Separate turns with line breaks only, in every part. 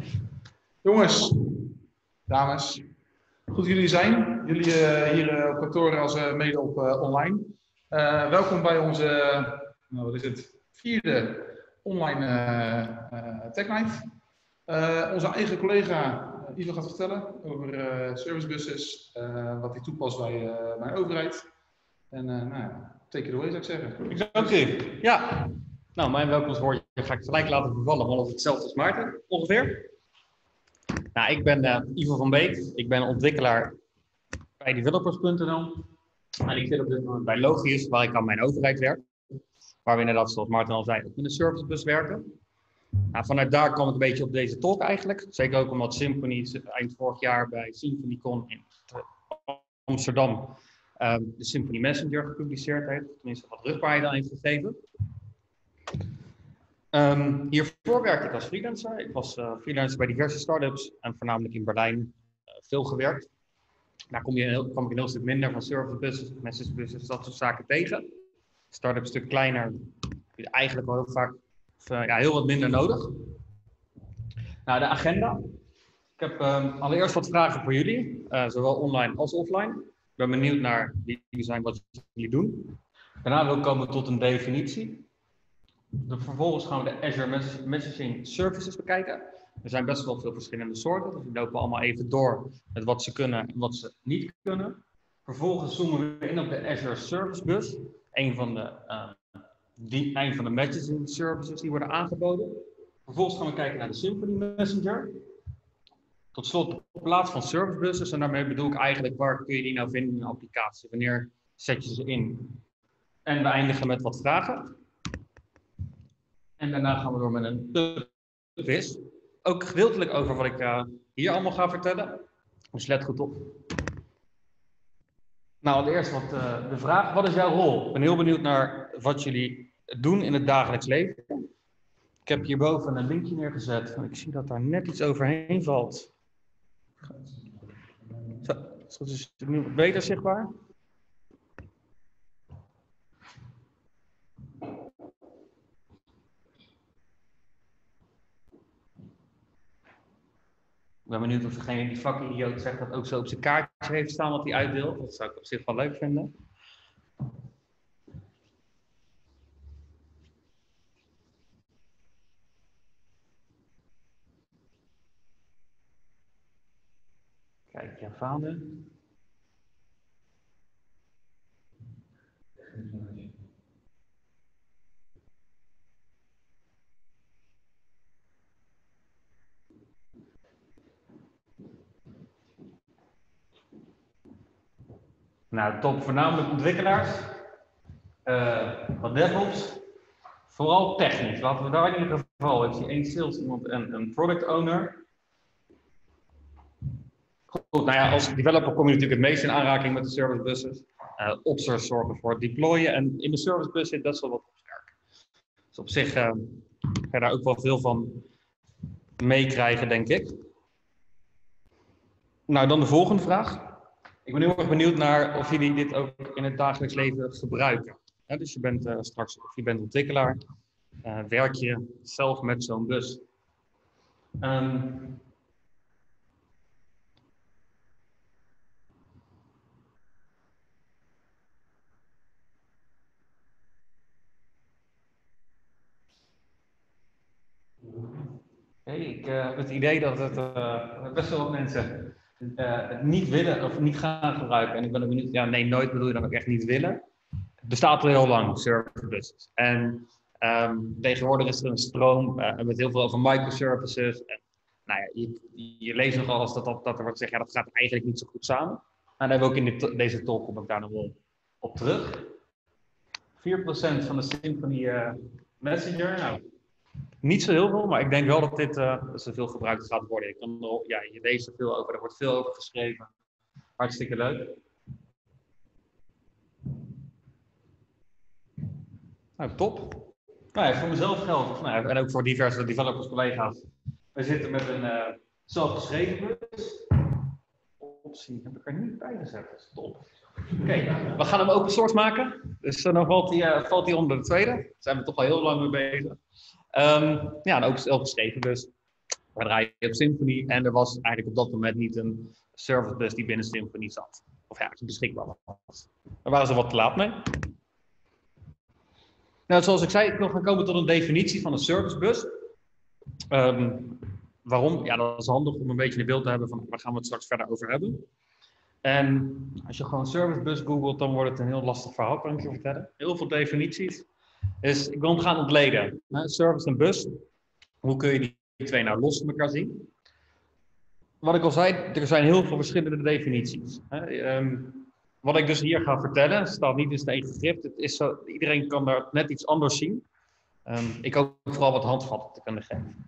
Jongens, dames, goed dat jullie zijn. Jullie hier op kantoor als mede op online. Welkom bij onze, wat is het, vierde online Tech Night. Onze eigen collega Ivo gaat vertellen over servicebuses, wat hij toepast bij mijn overheid. En take it away zou ik zeggen.
Oké, ja. Nou, mijn welkomstwoordje ga ik gelijk laten vervallen, want het is hetzelfde als Maarten, ongeveer. Nou, ik ben Ivo van Beek. Ik ben ontwikkelaar bij developers.nl. En ik zit op dit moment bij Logius, waar ik aan mijn overheid werk. Waar we inderdaad, zoals Maarten al zei, ook met een servicebus werken. Nou, vanuit daar kwam ik een beetje op deze talk eigenlijk. Zeker ook omdat Symfony eind vorig jaar bij SymfonyCon in Amsterdam de Symfony Messenger gepubliceerd heeft. Tenminste, wat rugbaarheid aan heeft gegeven. Hiervoor werkte ik als freelancer. Ik was freelancer bij diverse startups en voornamelijk in Berlijn veel gewerkt. Daar kwam ik een heel stuk minder van servicebuses, messagebuses, dat soort zaken tegen. Startup een stuk kleiner, heb je eigenlijk wel heel vaak heel wat minder nodig. Nou, de agenda. Ik heb allereerst wat vragen voor jullie, zowel online als offline. Ik ben benieuwd naar wie jullie zijn, wat jullie doen. Daarna wil ik komen tot een definitie. Vervolgens gaan we de Azure Messaging Services bekijken. Er zijn best wel veel verschillende soorten, dus we lopen allemaal even door met wat ze kunnen en wat ze niet kunnen. Vervolgens zoomen we in op de Azure Service Bus, een van de messaging services die worden aangeboden. Vervolgens gaan we kijken naar de Symfony Messenger. Tot slot de plaats van servicebuses, en daarmee bedoel ik eigenlijk waar kun je die nou vinden in een applicatie, wanneer zet je ze in. En we eindigen met wat vragen. En daarna gaan we door met een quiz. Ook gedeeltelijk over wat ik hier allemaal ga vertellen. Dus let goed op. Nou, allereerst de vraag. Wat is jouw rol? Ik ben heel benieuwd naar wat jullie doen in het dagelijks leven. Ik heb hierboven een linkje neergezet. Ik zie dat daar net iets overheen valt. Zo, is het nu beter zichtbaar? Ik ben benieuwd of degene die vakidioot zegt dat ook zo op zijn kaartje heeft staan wat hij uitdeelt. Dat zou ik op zich wel leuk vinden. Kijk, Javane. Nou, top. Voornamelijk ontwikkelaars. Wat DevOps. Vooral technisch. Laten we daar in ieder geval. Ik zie één sales iemand en een product owner. Goed, nou ja, als developer kom je natuurlijk het meest in aanraking met de servicebuses. Opsers zorgen voor het deployen. En in de servicebus zit best wel wat opswerk. Dus op zich ga je daar ook wel veel van meekrijgen, denk ik. Nou, dan de volgende vraag. Ik ben heel erg benieuwd naar of jullie dit ook in het dagelijks leven gebruiken. Dus je bent straks, of je bent ontwikkelaar, werk je zelf met zo'n bus. Ik heb het idee dat het best wel wat mensen het niet willen of niet gaan gebruiken. En ik ben ook benieuwd, nooit bedoel je dan ook echt niet willen. Het bestaat al heel lang, servicebuses. En tegenwoordig is er een stroom met heel veel over microservices. En, je leest nogal eens dat er wordt gezegd, dat gaat eigenlijk niet zo goed samen. En daar hebben we ook in deze talk, kom ik daar nog wel op terug. 4% van de Symfony Messenger. Nou, niet zo heel veel, maar ik denk wel dat dit veel gebruikt gaat worden. Je leest er veel over, er wordt veel over geschreven. Hartstikke leuk. Nou, top. Nou, voor mezelf geldt, en ook voor diverse developers, collega's. We zitten met een zelfgeschreven bus. Optie heb ik er niet bij gezet, dat is top. Oké, we gaan hem open source maken. Dus dan valt hij onder de tweede. Daar zijn we toch al heel lang mee bezig. En ook zelfgeschreven dus. We draaien op Symfony en er was eigenlijk op dat moment niet een servicebus die binnen Symfony zat. Of ja, beschikbaar was. Daar waren ze wat te laat mee. Nou, zoals ik zei, ik wil gaan komen tot een definitie van een servicebus. Waarom? Ja, dat is handig om een beetje een beeld te hebben van waar gaan we het straks verder over hebben. En als je gewoon servicebus googelt, dan wordt het een heel lastig verhaal, kan ik je vertellen. Heel veel definities. Dus ik wil hem gaan ontleden. Service en bus. Hoe kun je die twee nou los van elkaar zien? Wat ik al zei, er zijn heel veel verschillende definities. Wat ik dus hier ga vertellen, staat niet in zijn eigen schrift. Het is zo, iedereen kan daar net iets anders zien. Ik hoop vooral wat handvatten te kunnen geven.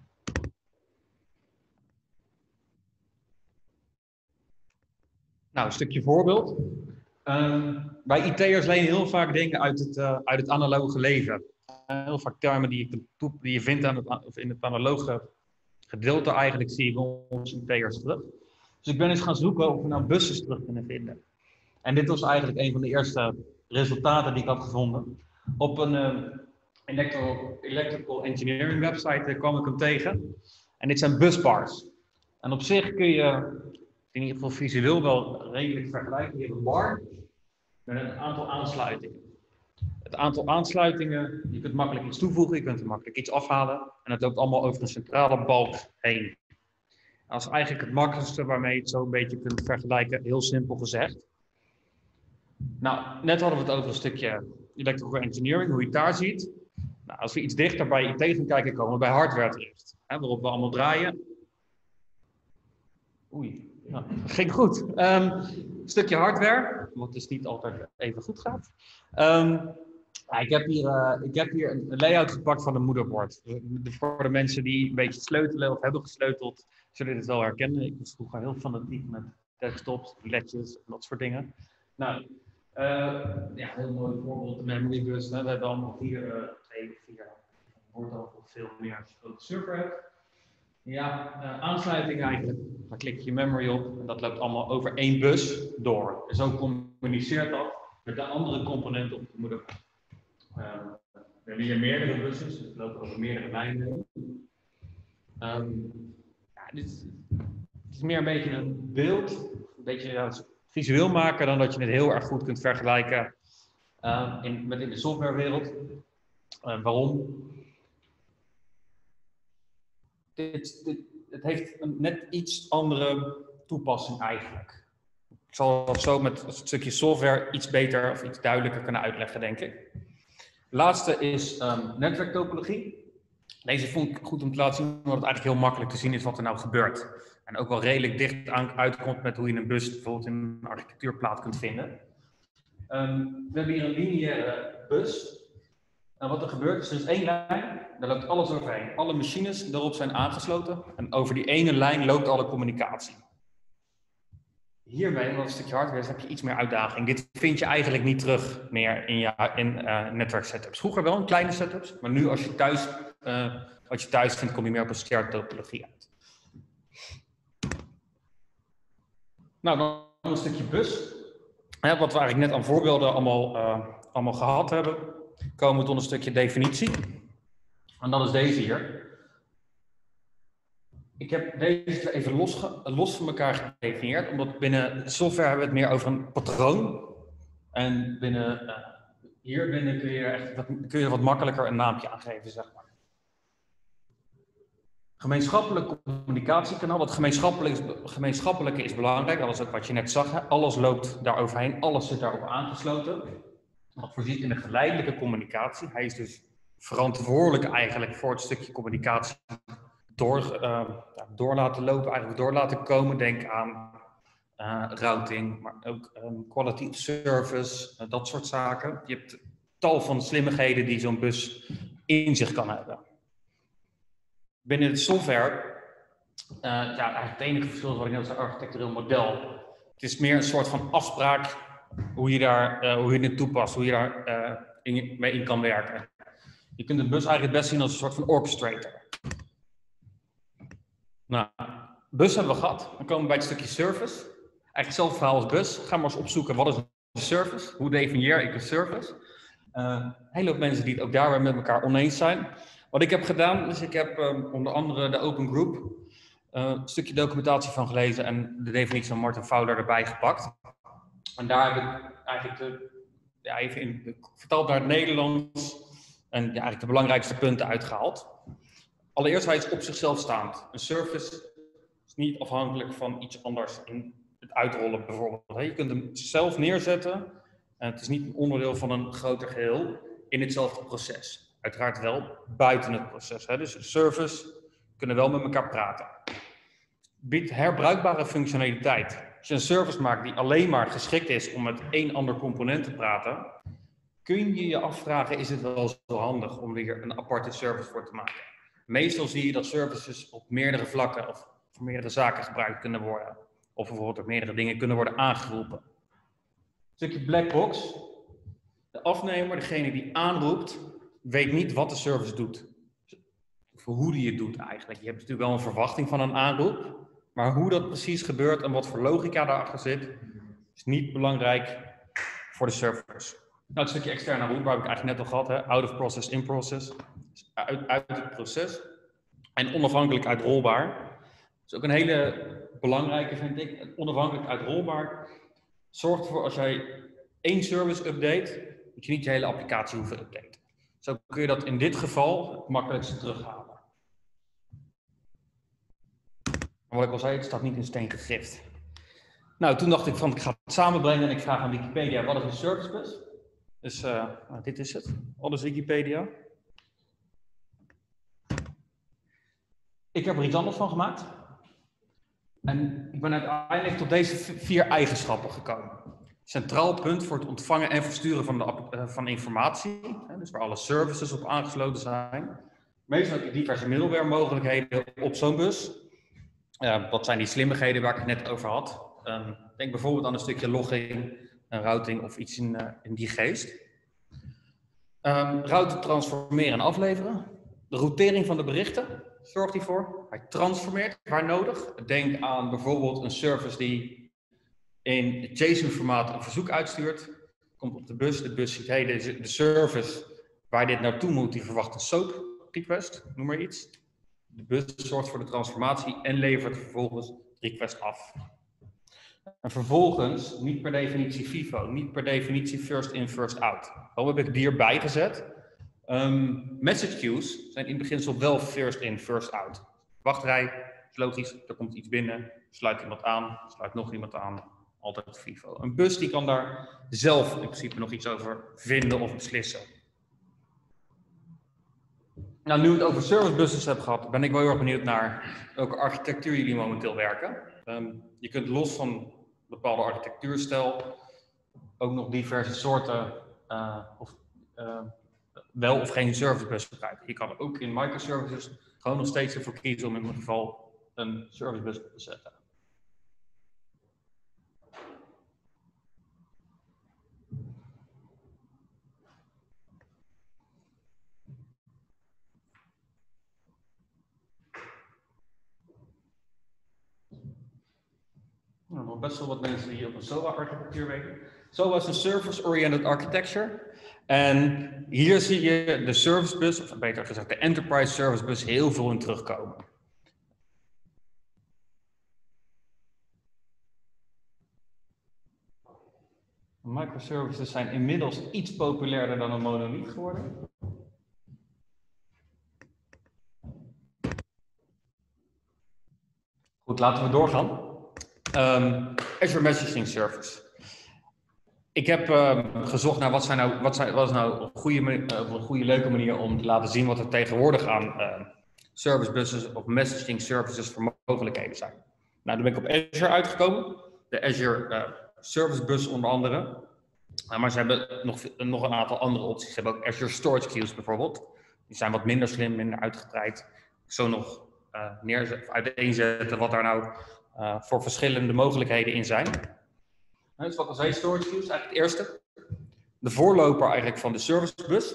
Nou, een stukje voorbeeld. Wij IT'ers lenen heel vaak dingen uit het analoge leven. Heel vaak termen die je vindt in het analoge gedeelte eigenlijk zie je bij onze IT'ers terug. Dus ik ben eens gaan zoeken of we nou bussen terug kunnen vinden. En dit was eigenlijk een van de eerste resultaten die ik had gevonden. Op een electrical engineering website kwam ik hem tegen. En dit zijn busbars. En op zich kun je in ieder geval visueel wel redelijk vergelijken. Je hebt een bar met een aantal aansluitingen. Het aantal aansluitingen, je kunt makkelijk iets toevoegen, je kunt er makkelijk iets afhalen. En het loopt allemaal over een centrale balk heen. Dat is eigenlijk het makkelijkste waarmee je het zo een beetje kunt vergelijken, heel simpel gezegd. Nou, net hadden we het over een stukje electrical engineering, hoe je het daar ziet. Nou, als we iets dichter bij IT gaan kijken, komen we bij hardware terecht. Waarop we allemaal draaien. Oei, nou, dat ging goed. Een stukje hardware, wat dus niet altijd even goed gaat. Ik heb hier een layout gepakt van een moederbord. Voor de mensen die een beetje sleutelen of hebben gesleuteld, zullen dit wel herkennen. Ik was vroeger heel fanatiek met desktops, ledjes en dat soort dingen. Nou, heel mooi voorbeeld, de memory bus. We hebben allemaal 2 of 4 wordt al veel meer als je een grote server hebt. Ja, aansluiting eigenlijk. Daar klik je memory op en dat loopt allemaal over 1 bus door. En zo communiceert dat met de andere componenten op de moederbord. We hebben hier meerdere bussen, dus het loopt over meerdere lijnen. Het is meer een beetje een beeld, een beetje visueel maken dan dat je het heel erg goed kunt vergelijken in de softwarewereld. Waarom? Het heeft een net iets andere toepassing eigenlijk. Ik zal dat zo met het stukje software iets beter of iets duidelijker kunnen uitleggen, denk ik. De laatste is netwerktopologie. Deze vond ik goed om te laten zien, omdat het eigenlijk heel makkelijk te zien is wat er nou gebeurt. En ook wel redelijk dicht uitkomt met hoe je een bus bijvoorbeeld in een architectuurplaat kunt vinden. We hebben hier een lineaire bus. En wat er gebeurt is, er is 1 lijn, daar loopt alles overheen. Alle machines daarop zijn aangesloten en over die ene lijn loopt alle communicatie. Hierbij, wat een stukje hardware is, heb je iets meer uitdaging. Dit vind je eigenlijk niet terug meer in netwerksetups. Vroeger wel in kleine setups, maar nu als je thuis vindt, kom je meer op een shared topologie uit. Nou, dan een stukje bus. Wat we eigenlijk net aan voorbeelden allemaal gehad hebben, komen we tot een stukje definitie. En dat is deze hier. Ik heb deze even los van elkaar gedefinieerd, omdat binnen software hebben we het meer over een patroon. En hier binnen kun je wat makkelijker een naampje aangeven, zeg maar. Gemeenschappelijk communicatiekanaal. Dat gemeenschappelijke is belangrijk, dat is ook wat je net zag. Hè? Alles loopt daar overheen, alles zit daarop aangesloten. Dat voorziet in een geleidelijke communicatie. Hij is dus verantwoordelijk eigenlijk voor het stukje communicatie door laten lopen, eigenlijk door laten komen. Denk aan routing, maar ook quality of service, dat soort zaken. Je hebt tal van slimmigheden die zo'n bus in zich kan hebben. Binnen de software, eigenlijk het enige verschil is wat ik net zei, architectureel model. Het is meer een soort van afspraak hoe je het toepast, hoe je daar mee in kan werken. Je kunt de bus eigenlijk het best zien als een soort van orchestrator. Nou, bus hebben we gehad. Dan komen we bij het stukje service. Eigenlijk hetzelfde verhaal als bus. Ga maar eens opzoeken, wat is een service? Hoe definieer ik een service? Een hele hoop mensen die het ook daar weer met elkaar oneens zijn. Wat ik heb gedaan, is ik heb onder andere de Open Group Een stukje documentatie van gelezen en de definitie van Martin Fowler erbij gepakt. En daar heb ik eigenlijk even vertaald naar het Nederlands en eigenlijk de belangrijkste punten uitgehaald. Allereerst, hij is op zichzelf staand. Een service is niet afhankelijk van iets anders in het uitrollen bijvoorbeeld. Je kunt hem zelf neerzetten en het is niet een onderdeel van een groter geheel in hetzelfde proces. Uiteraard wel buiten het proces. Dus service kunnen wel met elkaar praten. Biedt herbruikbare functionaliteit. Als je een service maakt die alleen maar geschikt is om met één ander component te praten, kun je je afvragen, is het wel zo handig om weer een aparte service voor te maken? Meestal zie je dat services op meerdere vlakken of voor meerdere zaken gebruikt kunnen worden. Of bijvoorbeeld op meerdere dingen kunnen worden aangeroepen. Een stukje black box. De afnemer, degene die aanroept, weet niet wat de service doet. Of hoe die het doet eigenlijk. Je hebt natuurlijk wel een verwachting van een aanroep. Maar hoe dat precies gebeurt en wat voor logica daarachter zit, is niet belangrijk voor de servers. Nou, het stukje externe aanroep, heb ik eigenlijk net al gehad. Out of process, in process. Dus uit het proces. En onafhankelijk uitrolbaar. Dat is ook een hele belangrijke, vind ik. Onafhankelijk uitrolbaar zorgt ervoor als jij één service update, dat je niet je hele applicatie hoeft te updaten. Zo kun je dat in dit geval het makkelijkste terughalen. Wat ik al zei, het staat niet in steen gegrift. Nou, toen dacht ik van, ik ga het samenbrengen en ik vraag aan Wikipedia, wat is een service bus? Dus dit is het. Wat is Wikipedia? Ik heb er iets anders van gemaakt. En ik ben uiteindelijk tot deze 4 eigenschappen gekomen. Centraal punt voor het ontvangen en versturen van informatie. Dus waar alle services op aangesloten zijn. Meestal heb je diverse middleware mogelijkheden op zo'n bus. Wat zijn die slimmigheden waar ik het net over had? Denk bijvoorbeeld aan een stukje logging, een routing of iets in die geest. Routen transformeren en afleveren. De routering van de berichten zorgt hiervoor. Hij transformeert waar nodig. Denk aan bijvoorbeeld een service die in JSON-formaat een verzoek uitstuurt. Komt op de bus ziet, hey, de service waar dit naartoe moet, die verwacht een SOAP request, noem maar iets. De bus zorgt voor de transformatie en levert vervolgens de request af. En vervolgens, niet per definitie FIFO, niet per definitie first in, first out. Waarom heb ik die erbij gezet? Message queues zijn in beginsel wel first in, first out. Wachtrij, is logisch, er komt iets binnen, sluit iemand aan, sluit nog iemand aan, altijd FIFO. Een bus die kan daar zelf in principe nog iets over vinden of beslissen. Nou, nu we het over servicebuses hebben gehad, ben ik wel heel erg benieuwd naar welke architectuur jullie momenteel werken. Je kunt los van een bepaalde architectuurstijl ook nog diverse soorten wel of geen servicebus gebruiken. Je kan ook in microservices gewoon nog steeds ervoor kiezen om in ieder geval een servicebus op te zetten. Nou, nog best wel wat mensen die op een SOA-architectuur werken. SOA is een Service-Oriented Architecture. En hier zie je de servicebus, of beter gezegd de Enterprise Servicebus, heel veel in terugkomen. Microservices zijn inmiddels iets populairder dan een monolith geworden. Goed, laten we doorgaan. Azure Messaging Service. Ik heb gezocht naar wat is nou een goede leuke manier om te laten zien wat er tegenwoordig aan servicebuses of messaging services voor mogelijkheden zijn. Nou, toen ben ik op Azure uitgekomen. De Azure Service Bus onder andere. Maar ze hebben nog een aantal andere opties. Ze hebben ook Azure Storage Queues bijvoorbeeld. Die zijn wat minder slim, minder uitgebreid. Zo nog uiteenzetten wat daar nou voor verschillende mogelijkheden in zijn. Dus wat was storage queues? Eigenlijk het eerste. De voorloper eigenlijk van de service bus.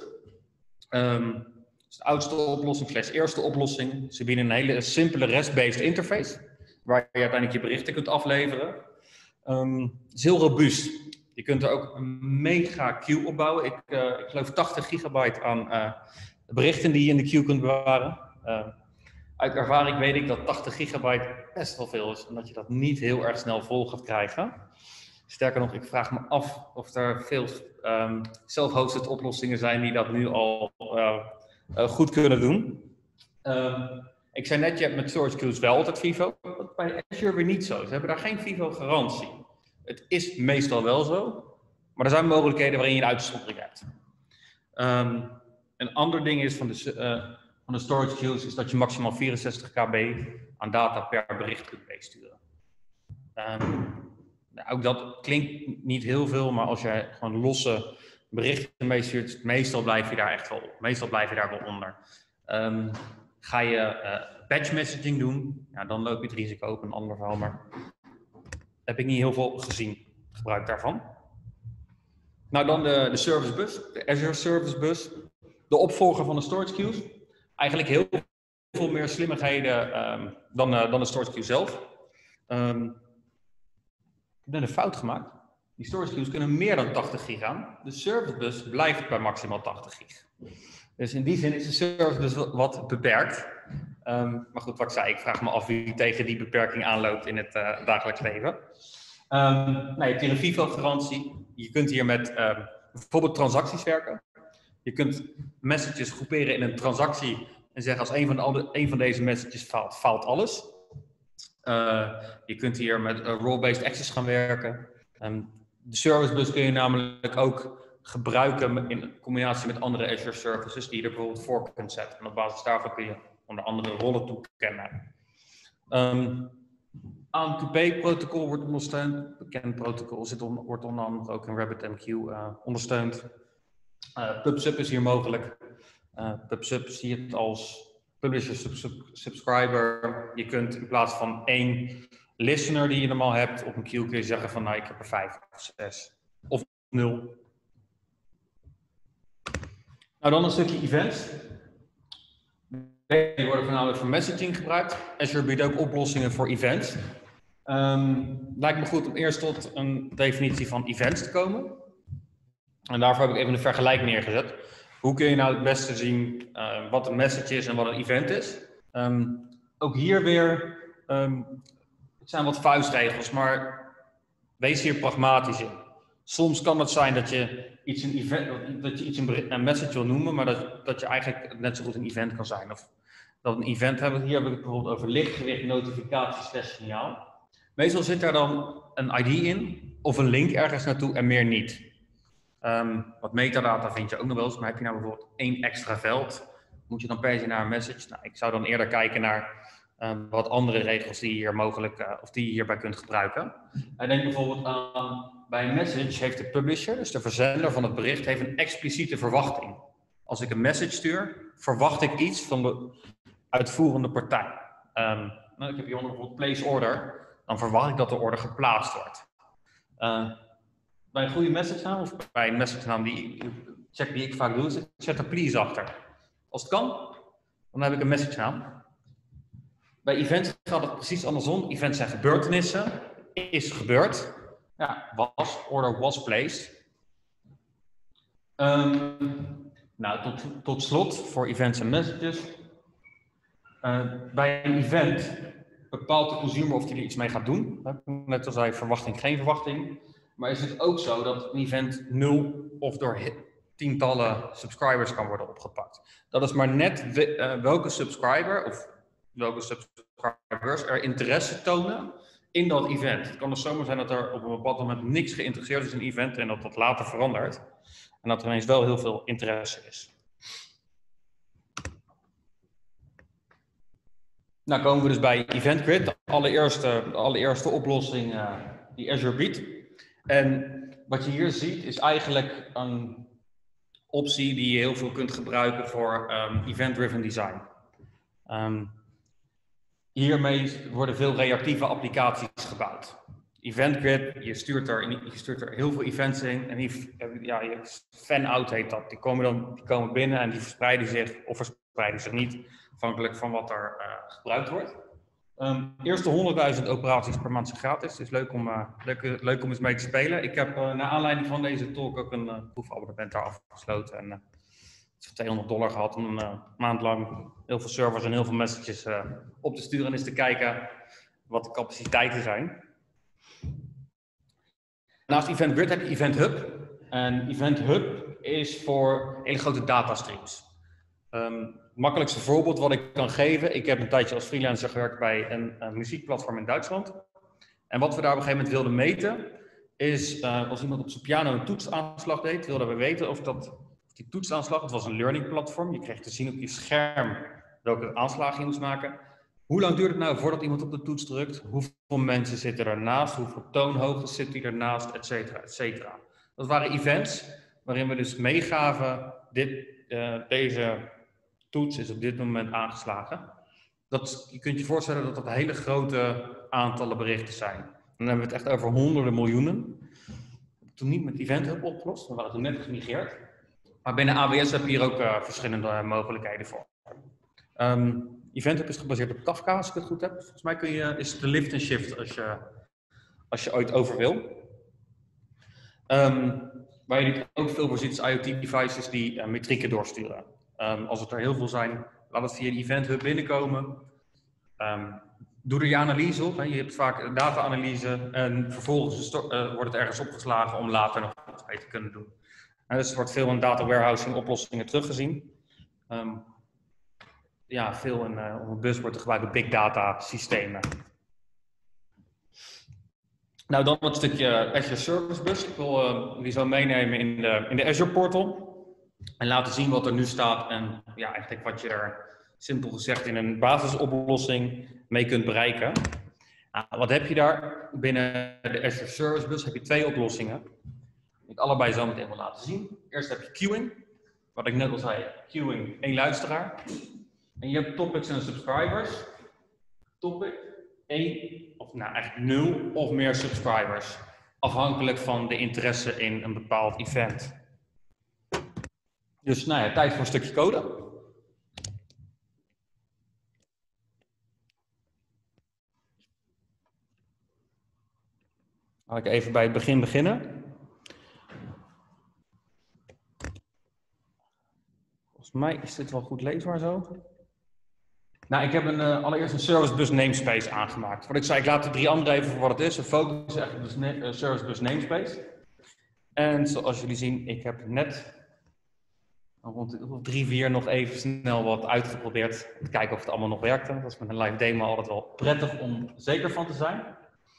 Is de oudste oplossing, eerste oplossing. Ze bieden een hele simpele REST-based interface. Waar je uiteindelijk je berichten kunt afleveren. Het is heel robuust. Je kunt er ook een mega queue opbouwen. Ik geloof 80 gigabyte aan berichten die je in de queue kunt bewaren. Uit ervaring weet ik dat 80 gigabyte best wel veel is en dat je dat niet heel erg snel vol gaat krijgen. Sterker nog, ik vraag me af of er veel self-hosted oplossingen zijn die dat nu al goed kunnen doen. Ik zei net, je hebt met storage queues wel altijd Vivo. Bij Azure weer niet zo. Ze hebben daar geen Vivo-garantie. Het is meestal wel zo, maar er zijn mogelijkheden waarin je een uitzondering hebt. Een ander ding is van de storage queues is dat je maximaal 64 KB aan data per bericht kunt meesturen. Ook dat klinkt niet heel veel, maar als je gewoon losse berichten meestuurt, meestal blijf je daar echt wel op. Meestal blijf je daar wel onder. Ga je batch messaging doen, ja, dan loop je het risico op een ander verhaal, maar heb ik niet heel veel gezien, gebruik daarvan. Nou, dan de service bus, de Azure Service Bus, de opvolger van de storage queues. Eigenlijk heel veel meer slimmigheden dan de storage queue zelf. Ik heb net een fout gemaakt. Die storage queues kunnen meer dan 80 gig aan. De service bus blijft bij maximaal 80 gig. Dus in die zin is de service bus wat beperkt. Maar goed, wat ik zei, ik vraag me af wie tegen die beperking aanloopt in het dagelijks leven. Nou, je hebt hier een Vivo-garantie. Je kunt hier met bijvoorbeeld transacties werken. Je kunt messages groeperen in een transactie en zeggen als een van deze messages faalt alles. Je kunt hier met role-based access gaan werken. De service bus kun je namelijk ook gebruiken in combinatie met andere Azure services die je er bijvoorbeeld voor kunt zetten. En op basis daarvan kun je onder andere rollen toekennen. AMQP-protocol wordt ondersteund. Bekend protocol wordt onder andere ook in RabbitMQ ondersteund. PubSub is hier mogelijk. PubSub zie je het als publisher-subscriber. Je kunt in plaats van 1 listener die je normaal hebt op een queue kun je zeggen van nou ik heb er 5 of 6 of 0. Nou dan een stukje events. Die worden voornamelijk voor messaging gebruikt. Azure biedt ook oplossingen voor events. Lijkt me goed om eerst tot een definitie van events te komen. En daarvoor heb ik even een vergelijk neergezet. Hoe kun je nou het beste zien wat een message is en wat een event is? Ook hier weer, het zijn wat vuistregels, maar wees hier pragmatisch in. Soms kan het zijn dat je iets een message wil noemen, maar dat je eigenlijk net zo goed een event kan zijn. Of dat een event hebben. Hier heb ik het bijvoorbeeld over lichtgewicht, notificatie, signaal. Meestal zit daar dan een ID in of een link ergens naartoe en meer niet. Wat metadata vind je ook nog wel eens, maar heb je nou bijvoorbeeld 1 extra veld, moet je dan per se naar een message? Nou, ik zou dan eerder kijken naar wat andere regels die je hier mogelijk, of die je hierbij kunt gebruiken. Denk bijvoorbeeld aan, bij een message heeft de publisher, dus de verzender van het bericht, heeft een expliciete verwachting. Als ik een message stuur, verwacht ik iets van de uitvoerende partij. Nou, ik heb hier bijvoorbeeld place order, dan verwacht ik dat de order geplaatst wordt. Bij een goede message naam of bij een message naam die ik vaak doe, zet er please achter. Als het kan, dan heb ik een message naam. Bij events gaat het precies andersom. Events zijn gebeurtenissen. Is gebeurd. Ja, order was placed. Nou, tot slot voor events en messages. Bij een event bepaalt de consumer of hij er iets mee gaat doen. Net als hij verwachting, geen verwachting. Maar is het ook zo dat een event 0 of door tientallen subscribers kan worden opgepakt? Dat is maar net welke subscriber of welke subscribers er interesse tonen in dat event. Het kan dus zomaar zijn dat er op een bepaald moment niks geïnteresseerd is in een event en dat dat later verandert. En dat er ineens wel heel veel interesse is. Nou komen we dus bij Event Grid, de allereerste oplossing die Azure biedt. En wat je hier ziet is eigenlijk een optie die je heel veel kunt gebruiken voor event-driven design. Hiermee worden veel reactieve applicaties gebouwd. Event Grid, je stuurt er heel veel events in en fan-out heet dat. Die komen binnen en die verspreiden zich of verspreiden zich niet, afhankelijk van wat er gebruikt wordt. Eerste 100.000 operaties per maand zijn gratis, dus leuk om eens mee te spelen. Ik heb naar aanleiding van deze talk ook een proefabonnement daar afgesloten en het $200 gehad om een maand lang heel veel servers en heel veel messages op te sturen en eens te kijken wat de capaciteiten zijn. Naast Event Grid heb je Event Hub. En Event Hub is voor hele grote datastreams. Het makkelijkste voorbeeld wat ik kan geven, ik heb een tijdje als freelancer gewerkt bij een muziekplatform in Duitsland. En wat we daar op een gegeven moment wilden meten, is als iemand op zijn piano een toetsaanslag deed, wilden we weten of die toetsaanslag, het was een learning platform, je kreeg te zien op je scherm welke aanslagen je moest maken. Hoe lang duurt het nou voordat iemand op de toets drukt? Hoeveel mensen zitten ernaast? Hoeveel toonhoogtes zit hij ernaast? Etcetera, etcetera. Dat waren events waarin we dus meegaven, deze toets is op dit moment aangeslagen. Je kunt je voorstellen dat dat hele grote aantallen berichten zijn. Dan hebben we het echt over honderden miljoenen. Toen niet met Event Hub opgelost, we waren toen net gemigreerd. Maar binnen AWS heb je hier ook verschillende mogelijkheden voor. Event Hub is gebaseerd op Kafka, als ik het goed heb. Volgens mij is het de lift en shift als je ooit over wil. Waar je ook veel voor ziet, is IoT-devices die metrieken doorsturen. Als het er heel veel zijn, laat het via de Event Hub binnenkomen. Doe er je analyse op. Hè. Je hebt vaak data-analyse en vervolgens wordt het ergens opgeslagen om later nog wat mee te kunnen doen. Dus er wordt veel in data warehousing oplossingen teruggezien. Veel om een buzzword te gebruiken, big data systemen. Nou, dan het stukje Azure Service Bus. Ik wil jullie zo meenemen in de Azure Portal. En laten zien wat er nu staat en eigenlijk wat je er simpel gezegd in een basisoplossing mee kunt bereiken. Nou, wat heb je daar? Binnen de Azure Service Bus heb je 2 oplossingen. Die ik allebei zo meteen wil laten zien. Eerst heb je queuing. Wat ik net al zei, queuing 1 luisteraar. En je hebt topics en subscribers. Topic 1, of eigenlijk 0 of meer subscribers. Afhankelijk van de interesse in een bepaald event. Dus tijd voor een stukje code. Laat ik even bij het begin beginnen. Volgens mij is dit wel goed leesbaar zo. Nou, ik heb allereerst een Service Bus namespace aangemaakt. Wat ik zei, ik laat de 3 andere even voor wat het is. We focussen eigenlijk op de Service Bus namespace. En zoals jullie zien, ik heb net rond 3-4 nog even snel wat uitgeprobeerd. Om te kijken of het allemaal nog werkte. Dat is met een live demo altijd wel prettig om zeker van te zijn.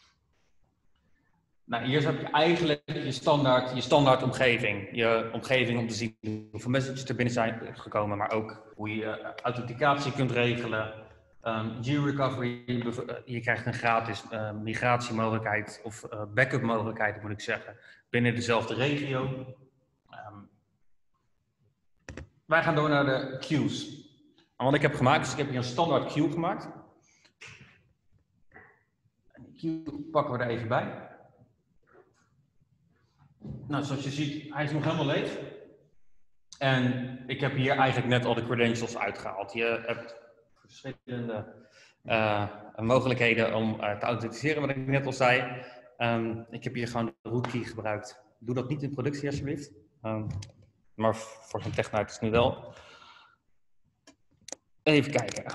Nou, hier heb je eigenlijk je standaard omgeving. Je omgeving om te zien hoeveel messages er binnen zijn gekomen, maar ook hoe je authenticatie kunt regelen. Geo-recovery, je krijgt een gratis migratiemogelijkheid of backup mogelijkheid, moet ik zeggen, binnen dezelfde regio. Wij gaan door naar de queues. En wat ik heb gemaakt is, ik heb hier een standaard queue gemaakt. En die queue pakken we er even bij. Nou, zoals je ziet, hij is nog helemaal leeg. En ik heb hier eigenlijk net al de credentials uitgehaald. Je hebt verschillende mogelijkheden om te authenticeren, wat ik net al zei. Ik heb hier gewoon de root key gebruikt. Doe dat niet in productie, alsjeblieft. Maar voor zo'n technijd is het nu wel. Even kijken.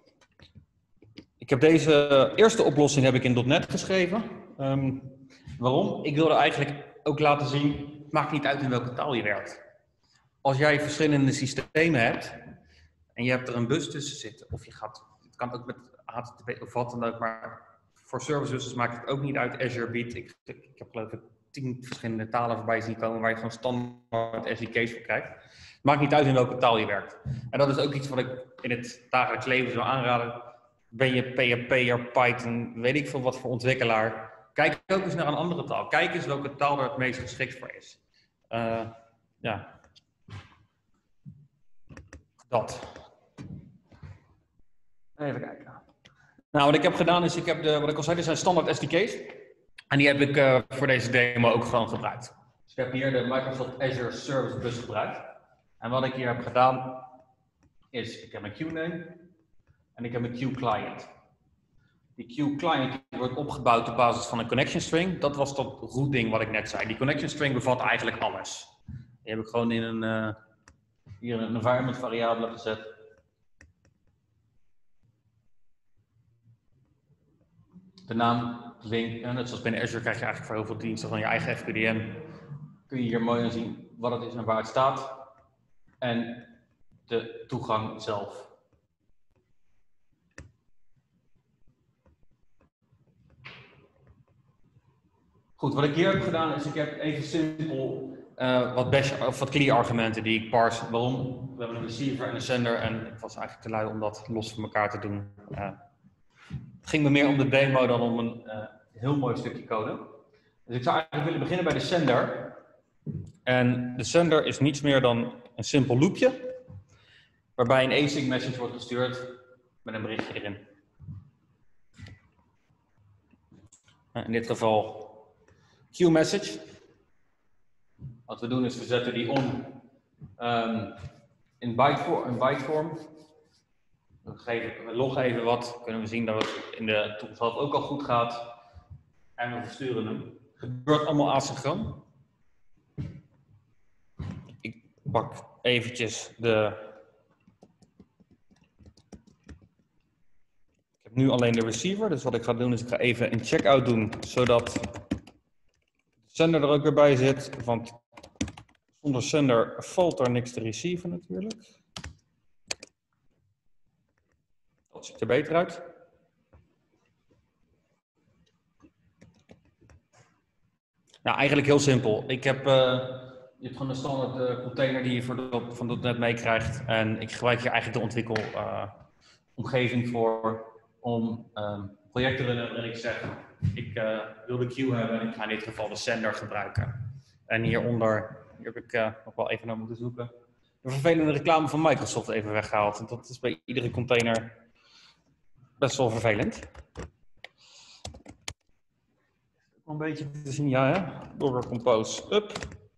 Ik heb deze eerste oplossing heb ik in .NET geschreven. Waarom? Ik wilde eigenlijk ook laten zien, het maakt niet uit in welke taal je werkt. Als jij verschillende systemen hebt en je hebt er een bus tussen zitten, of het kan ook met HTTP of wat dan ook, maar voor service buses maakt het ook niet uit. Azure biedt, ik heb geloof ik 10 verschillende talen voorbij zien komen waar je gewoon standaard SDK's voor krijgt. Het maakt niet uit in welke taal je werkt. En dat is ook iets wat ik in het dagelijks leven zou aanraden. Ben je PHP'er, Python, weet ik veel wat voor ontwikkelaar. Kijk ook eens naar een andere taal. Kijk eens welke taal er het meest geschikt voor is. Dat. Even kijken. Nou, wat ik heb gedaan is, wat ik al zei, dit zijn standaard SDK's. En die heb ik voor deze demo ook gewoon gebruikt. Dus ik heb hier de Microsoft Azure Service Bus gebruikt. En wat ik hier heb gedaan, is, ik heb een queue name en ik heb een queue client. Die queue client wordt opgebouwd op basis van een connection string. Dat was dat routing wat ik net zei. Die connection string bevat eigenlijk alles. Die heb ik gewoon in een hier een environment variabele gezet. De naam, link, net zoals binnen Azure krijg je eigenlijk voor heel veel diensten van je eigen FQDN. Kun je hier mooi aan zien wat het is en waar het staat. En de toegang zelf. Goed, wat ik hier heb gedaan is, ik heb even simpel wat bash of wat clear argumenten die ik parse. Waarom? We hebben een receiver en een sender en ik was eigenlijk te lui om dat los van elkaar te doen. Het ging me meer om de demo dan om een heel mooi stukje code. Dus ik zou eigenlijk willen beginnen bij de sender. En de sender is niets meer dan een simpel loopje, waarbij een async message wordt gestuurd met een berichtje erin. In dit geval queue-message. Wat we doen is we zetten die om in bytevorm. We loggen even wat, kunnen we zien dat het in de tool zelf ook al goed gaat. En we versturen hem. Het gebeurt allemaal asynchroon. Ik pak eventjes de... Ik heb nu alleen de receiver, dus wat ik ga doen is ik ga even een checkout doen, zodat de sender er ook weer bij zit. Want zonder sender valt er niks te receiven natuurlijk. Dat ziet er beter uit. Nou, eigenlijk heel simpel. Je hebt gewoon een standaard container die je van .NET meekrijgt. En ik gebruik hier eigenlijk de ontwikkelomgeving voor om projecten te runnen. En ik zeg, ik wil de queue hebben en ik ga in dit geval de sender gebruiken. En hieronder, hier heb ik nog wel even naar moeten zoeken, de vervelende reclame van Microsoft even weggehaald. Want dat is bij iedere container best wel vervelend. Een beetje te zien, ja hè? Docker Compose up.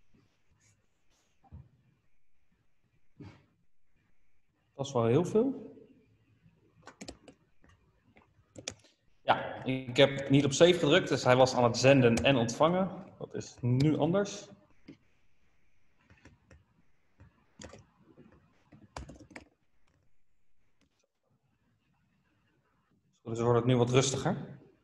Dat is wel heel veel. Ja, ik heb niet op save gedrukt, dus hij was aan het zenden en ontvangen. Dat is nu anders. Dus wordt het nu wat rustiger.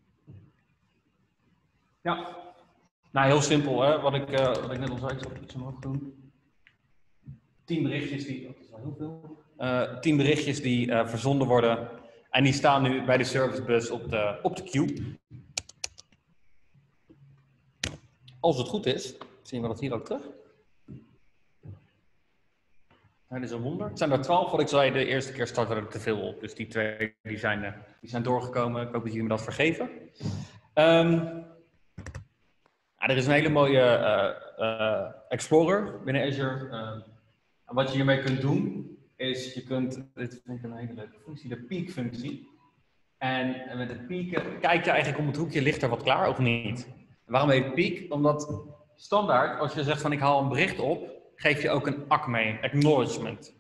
Ja, nou heel simpel hè, wat ik net al zei, ik zal het iets omhoog doen. 10 berichtjes die, dat is wel heel veel. 10 berichtjes die verzonden worden en die staan nu bij de service bus op de queue. Als het goed is, zien we dat hier ook terug. Het is een wonder. Het zijn er 12, wat ik zei, de eerste keer startte er te veel op. Dus die 2 die zijn doorgekomen. Ik hoop dat jullie me dat vergeven. Er is een hele mooie Explorer binnen Azure. En wat je hiermee kunt doen, is je kunt, dit vind ik een hele leuke functie, de peek functie. En met het peeken kijk je eigenlijk om het hoekje, ligt er wat klaar of niet. Waarom heet peek? Omdat standaard, als je zegt van ik haal een bericht op, geef je ook een ACK mee, acknowledgement.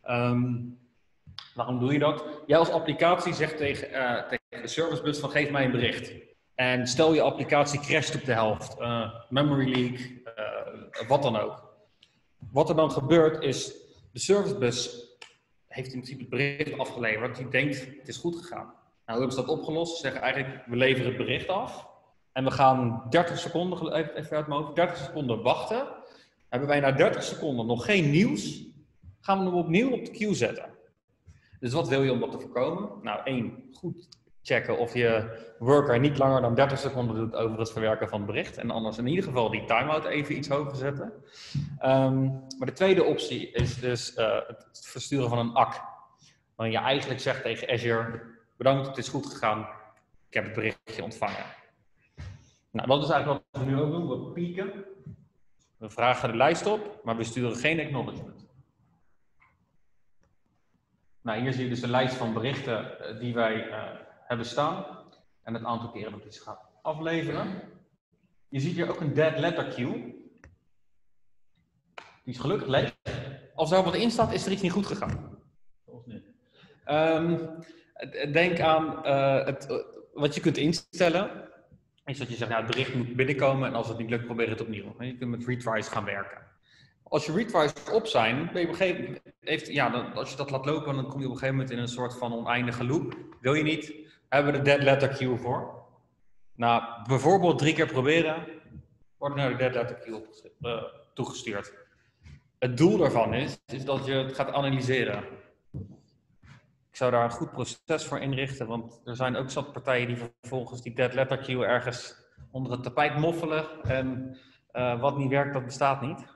Waarom doe je dat? Jij als applicatie zegt tegen de servicebus van geef mij een bericht. En stel je applicatie crasht op de helft, memory leak, wat dan ook. Wat er dan gebeurt is, de servicebus heeft in principe het bericht afgeleverd, die denkt het is goed gegaan. Nou, hoe hebben ze dat opgelost? Ze zeggen eigenlijk, we leveren het bericht af en we gaan 30 seconden, even uit mijn hoofd, 30 seconden wachten. Hebben wij na 30 seconden nog geen nieuws, gaan we hem opnieuw op de queue zetten. Dus wat wil je om dat te voorkomen? Nou, 1, goed checken of je worker niet langer dan 30 seconden doet over het verwerken van het bericht. En anders in ieder geval die timeout even iets hoger zetten. Maar de tweede optie is dus het versturen van een ACK. Waarin je eigenlijk zegt tegen Azure, bedankt, het is goed gegaan. Ik heb het berichtje ontvangen. Nou, dat is eigenlijk wat we nu ook doen. We pieken. We vragen de lijst op, maar we sturen geen acknowledgement. Nou, hier zie je dus de lijst van berichten die wij hebben staan. En het aantal keren dat die ze gaat afleveren. Je ziet hier ook een dead letter queue. Die is gelukkig leeg. Als er wat in staat, is er iets niet goed gegaan. Zoals nu. Denk aan wat je kunt instellen. Is dat je zegt, nou, het bericht moet binnenkomen en als het niet lukt, probeer het opnieuw. Je kunt met retries gaan werken. Als je retries op zijn, ben je op een gegeven moment, als je dat laat lopen, dan kom je op een gegeven moment in een soort van oneindige loop. Wil je niet, hebben we de dead letter queue voor. Nou, bijvoorbeeld 3 keer proberen, wordt naar de dead letter queue toegestuurd. Het doel daarvan is dat je het gaat analyseren. Ik zou daar een goed proces voor inrichten, want er zijn ook zat partijen die vervolgens die dead letter queue ergens onder het tapijt moffelen. En wat niet werkt, dat bestaat niet.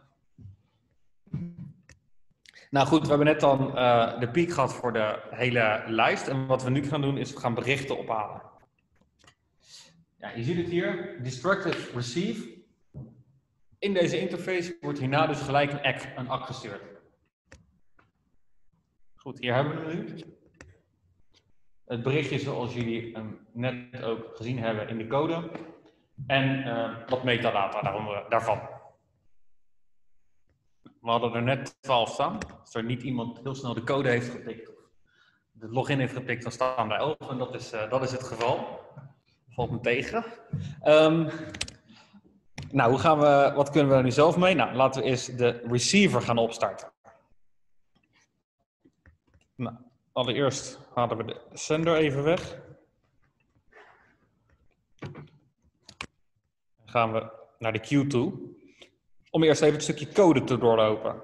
Nou goed, we hebben net dan de piek gehad voor de hele lijst. En wat we nu gaan doen, is we gaan berichten ophalen. Ja, je ziet het hier, destructive receive. In deze interface wordt hierna dus gelijk een ACK gestuurd. Goed, hier hebben we hem nu. Het berichtje zoals jullie hem net ook gezien hebben in de code. En wat metadata daarvan. We hadden er net 12 staan. Als er niet iemand heel snel de code heeft getikt of de login heeft getikt, dan staan er 11. En dat is het geval. Valt me tegen. Nou, wat kunnen we er nu zelf mee? Nou, laten we eerst de receiver gaan opstarten. Nou, allereerst halen we de sender even weg. Dan gaan we naar de queue toe. Om eerst even het stukje code te doorlopen.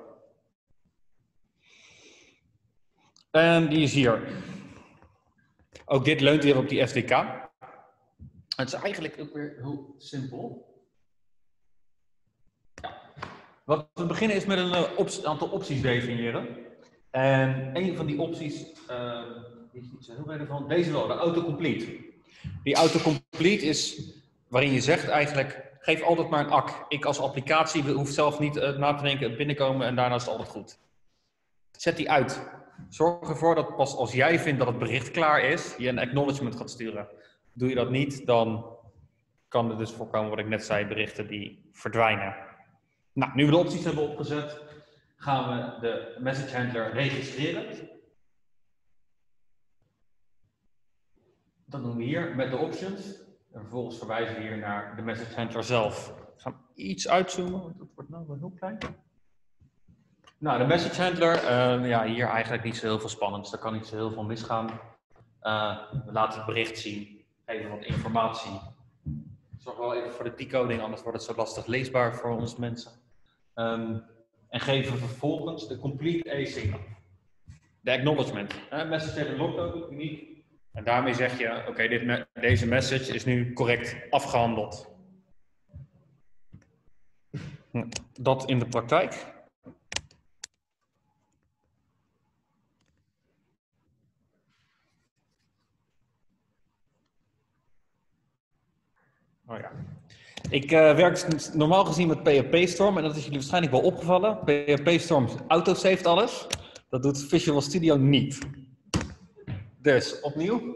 En die is hier. Ook dit leunt weer op die SDK. Het is eigenlijk ook weer heel simpel. Ja. Wat we beginnen is met een aantal opties definiëren. En een van die opties, die is niet zo heel relevant, deze wel, de autocomplete. Die autocomplete is waarin je zegt eigenlijk, geef altijd maar een ACK. Ik als applicatie hoef zelf niet na te denken, het binnenkomen en daarna is het altijd goed. Zet die uit. Zorg ervoor dat pas als jij vindt dat het bericht klaar is, je een acknowledgement gaat sturen. Doe je dat niet, dan kan er dus voorkomen wat ik net zei, berichten die verdwijnen. Nou, nu we de opties hebben opgezet, gaan we de message handler registreren. Dat doen we hier met de options. En vervolgens verwijzen we hier naar de message handler zelf. Ik ga hem iets uitzoomen, want dat wordt nou wel heel klein. Nou, de message handler, ja, hier eigenlijk niet zo heel veel spannends. Daar kan niet zo heel veel misgaan. We laten het bericht zien, even wat informatie. Zorg wel even voor de decoding, anders wordt het zo lastig leesbaar voor ons mensen. En geven vervolgens de complete async. De acknowledgement. Message handler logt ook uniek. En daarmee zeg je, oké, deze message is nu correct afgehandeld. Dat in de praktijk. Oh ja. Ik werk normaal gezien met PHP Storm en dat is jullie waarschijnlijk wel opgevallen. PHP Storm autosaved alles. Dat doet Visual Studio niet. Dus opnieuw.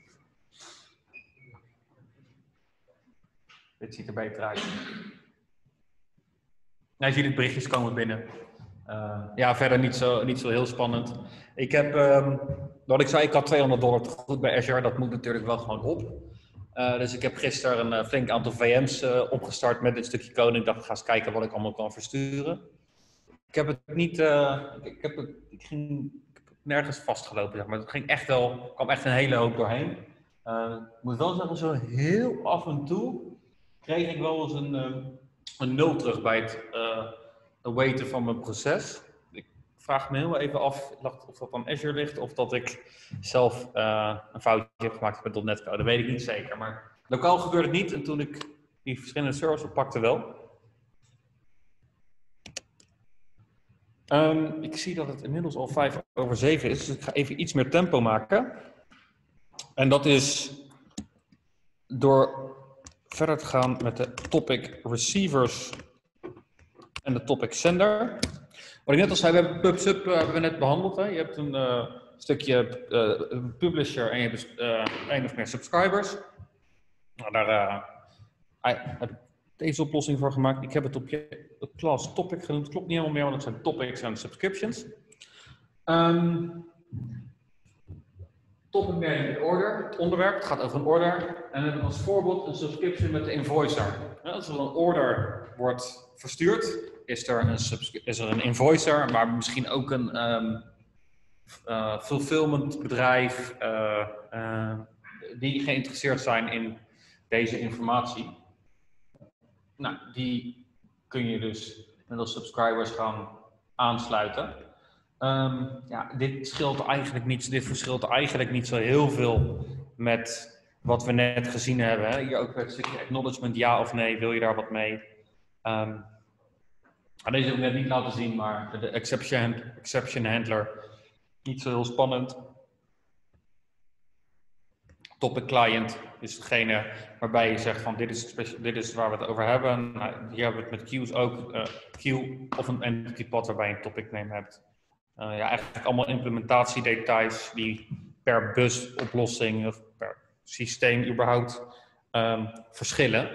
Dit ziet er beter uit. Nou, je ziet het berichtjes komen binnen. Ja, verder niet zo heel spannend. Ik heb, wat ik zei, ik had $200 te goed bij Azure. Dat moet natuurlijk wel gewoon op. Dus ik heb gisteren een flink aantal VM's opgestart met dit stukje code. Ik dacht, ik ga eens kijken wat ik allemaal kan versturen. Ik heb het niet, ik ging nergens vastgelopen, zeg maar. Het ging echt wel, kwam echt een hele hoop doorheen. Ik moet wel zeggen, zo heel af en toe kreeg ik wel eens een 0 terug bij het awaiten van mijn proces. Ik vraag me heel even af of dat aan Azure ligt of dat ik zelf een foutje heb gemaakt met .NET Code. Dat weet ik niet zeker, maar lokaal gebeurde het niet en toen ik die verschillende servers oppakte wel. Ik zie dat het inmiddels al 7:05 is, dus ik ga even iets meer tempo maken. En dat is door verder te gaan met de topic receivers en de topic sender. Wat ik net al zei, we hebben PubSub hebben we net behandeld. Hè. Je hebt een stukje publisher en je hebt één of meer subscribers. Nou, daar heb ik deze oplossing voor gemaakt. Ik heb het op de class topic genoemd. Klopt niet helemaal meer, want het zijn topics en subscriptions. Topic Management Order, het onderwerp, het gaat over een order. En we hebben als voorbeeld een subscription met de invoicer. Als er een order wordt verstuurd, is er een invoicer, maar misschien ook een fulfillment bedrijf die geïnteresseerd zijn in deze informatie. Nou, die kun je dus met als subscribers gaan aansluiten. Ja, dit verschilt eigenlijk niet zo heel veel met wat we net gezien hebben. Hè. Hier ook het stukje acknowledgement, ja of nee, wil je daar wat mee? Deze heb ik net niet laten zien, maar de exception handler, niet zo heel spannend. Topic client is degene waarbij je zegt van dit is waar we het over hebben. Nou, hier hebben we het met queues ook. Queue of een entity path waarbij je een topic name hebt. Ja, eigenlijk allemaal implementatiedetails die per busoplossing of per systeem überhaupt verschillen.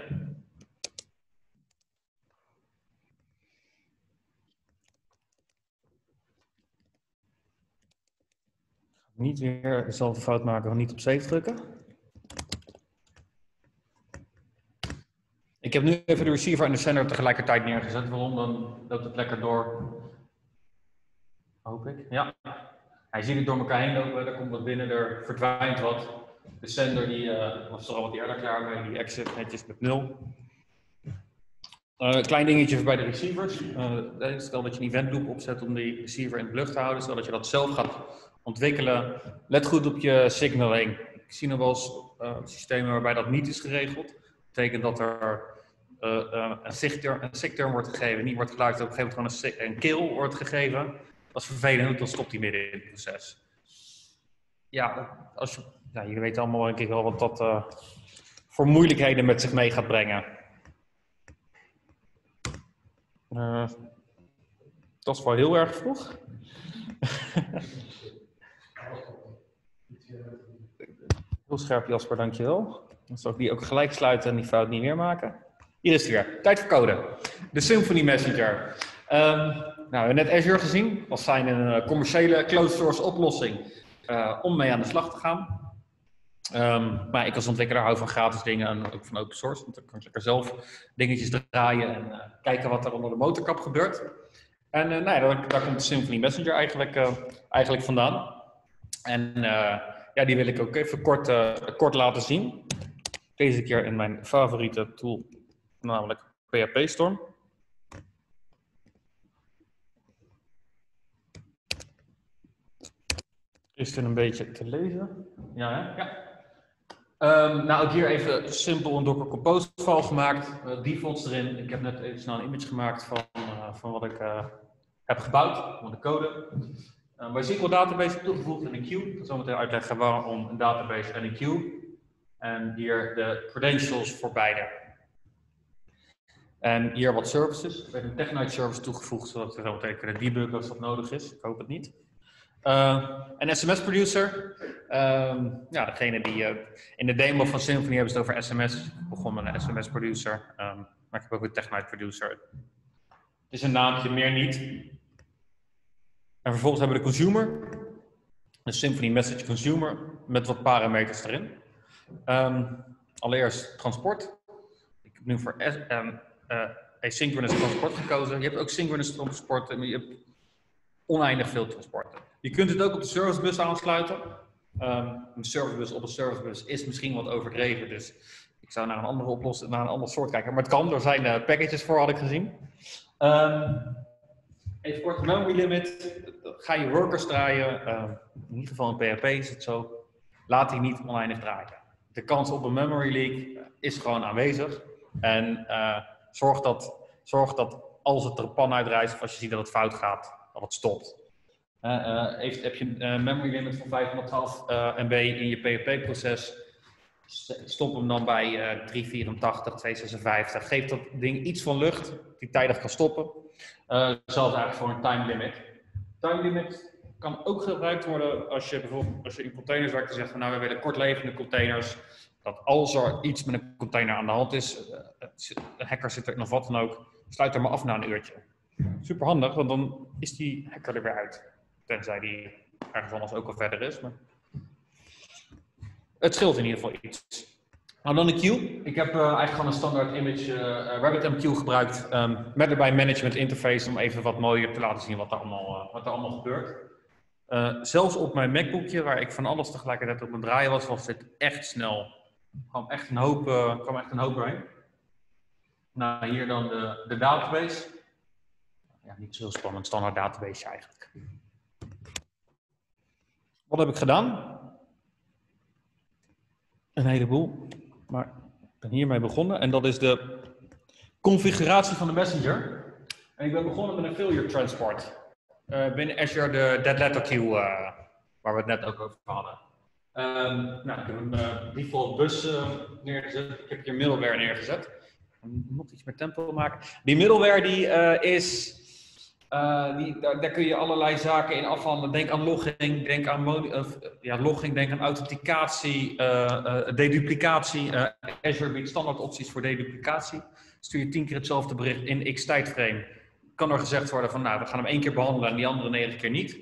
Niet weer dezelfde fout maken van niet op save drukken. Ik heb nu even de receiver en de sender tegelijkertijd neergezet. Waarom? Dan loopt het lekker door. Hoop ik. Ja. Hij ziet het door elkaar heen lopen. Er komt wat binnen, er verdwijnt wat. De sender die was er al wat eerder klaar mee. Die exit netjes met 0. Klein dingetje bij de receivers. Stel dat je een event loop opzet om die receiver in de lucht te houden. Stel dat je dat zelf gaat ontwikkelen. Let goed op je signaling. Ik zie nog wel eens systemen waarbij dat niet is geregeld. Dat betekent dat er een sigterm wordt gegeven. Niet wordt geluisterd, op een gegeven moment gewoon een kill wordt gegeven. Dat is vervelend, dan stopt hij midden in het proces. Ja, jullie weten allemaal denk ik wel wat dat voor moeilijkheden met zich mee gaat brengen. Dat is wel heel erg vroeg. Heel scherp Jasper, dankjewel. Dan zal ik die ook gelijk sluiten en die fout niet meer maken. Hier is het weer. Tijd voor code. De Symfony Messenger. Nou, we hebben net Azure gezien. Dat zijn een commerciële closed source oplossing om mee aan de slag te gaan. Maar ik als ontwikkelaar hou van gratis dingen en ook van open source. Want dan kan ik lekker zelf dingetjes draaien en kijken wat er onder de motorkap gebeurt. En daar komt de Symfony Messenger eigenlijk vandaan. En ja, die wil ik ook even kort laten zien. Deze keer in mijn favoriete tool, namelijk PHP Storm. Is het een beetje te lezen? Ja, hè? Ja. Nou, ook hier even simpel een Docker Compose file gemaakt. Defaults erin. Ik heb net even snel een image gemaakt van wat ik heb gebouwd, van de code. MySQL database toegevoegd in een queue. Ik ga zo meteen uitleggen waarom een database en een queue. En hier de credentials voor beide. En hier wat services. Ik heb een Technite service toegevoegd, zodat we zo meteen kunnen debuggen als dat nodig is. Ik hoop het niet. Een SMS producer. Ja, degene die in de demo van Symfony hebben ze het over SMS. Ik begon met een SMS producer. Maar ik heb ook een Technite producer. Het is een naamje, meer niet. En vervolgens hebben we de consumer. Een Symfony Message Consumer met wat parameters erin. Allereerst transport. Ik heb nu voor asynchronous transport gekozen. Je hebt ook synchronous transport. Je hebt oneindig veel transporten. Je kunt het ook op de servicebus aansluiten. Een servicebus op een servicebus is misschien wat overdreven. Dus ik zou naar een andere oplossing, naar een ander soort kijken. Maar het kan. Er zijn packages voor, had ik gezien. Even kort, memory limit. Ga je workers draaien. In ieder geval in PHP is het zo. Laat die niet oneindig draaien. De kans op een memory leak is gewoon aanwezig. En zorg dat als het er pan uitrijst of als je ziet dat het fout gaat, dat het stopt. Heb je een memory limit van 512 MB in je PHP-proces, stop hem dan bij 384, 256. Geef dat ding iets van lucht die tijdig kan stoppen. Zelfs eigenlijk voor een time limit. Time limit kan ook gebruikt worden als je bijvoorbeeld in containers werkt en zegt van nou we willen kortlevende containers. Dat als er iets met een container aan de hand is, een hacker zit er nog wat dan ook, sluit er maar af na een uurtje. Super handig, want dan is die hacker er weer uit. Tenzij die ergens anders ook al verder is. Maar het scheelt in ieder geval iets. Nou, dan de queue. Ik heb eigenlijk gewoon een standaard image RabbitMQ gebruikt met erbij management interface om even wat mooier te laten zien wat er allemaal gebeurt. Zelfs op mijn MacBookje, waar ik van alles tegelijkertijd op mijn draaien was dit echt snel. Er kwam echt een hoop doorheen. Nou, hier dan de database. Ja, niet zo heel spannend, standaard database eigenlijk. Wat heb ik gedaan? Een heleboel, maar ik ben hiermee begonnen en dat is de configuratie van de Messenger. En ik ben begonnen met een failure transport. Binnen Azure de dead letter queue, waar we het net ook over hadden. Nou, ik heb een default bus neergezet. Ik heb hier middleware neergezet. Nog iets meer tempo maken. Die middleware daar kun je allerlei zaken in afhandelen. Denk aan logging, denk aan authenticatie, deduplicatie. Azure biedt standaard opties voor deduplicatie. Stuur je 10 keer hetzelfde bericht in x tijdframe. Kan er gezegd worden van, nou, we gaan hem 1 keer behandelen en die andere 9 keer niet.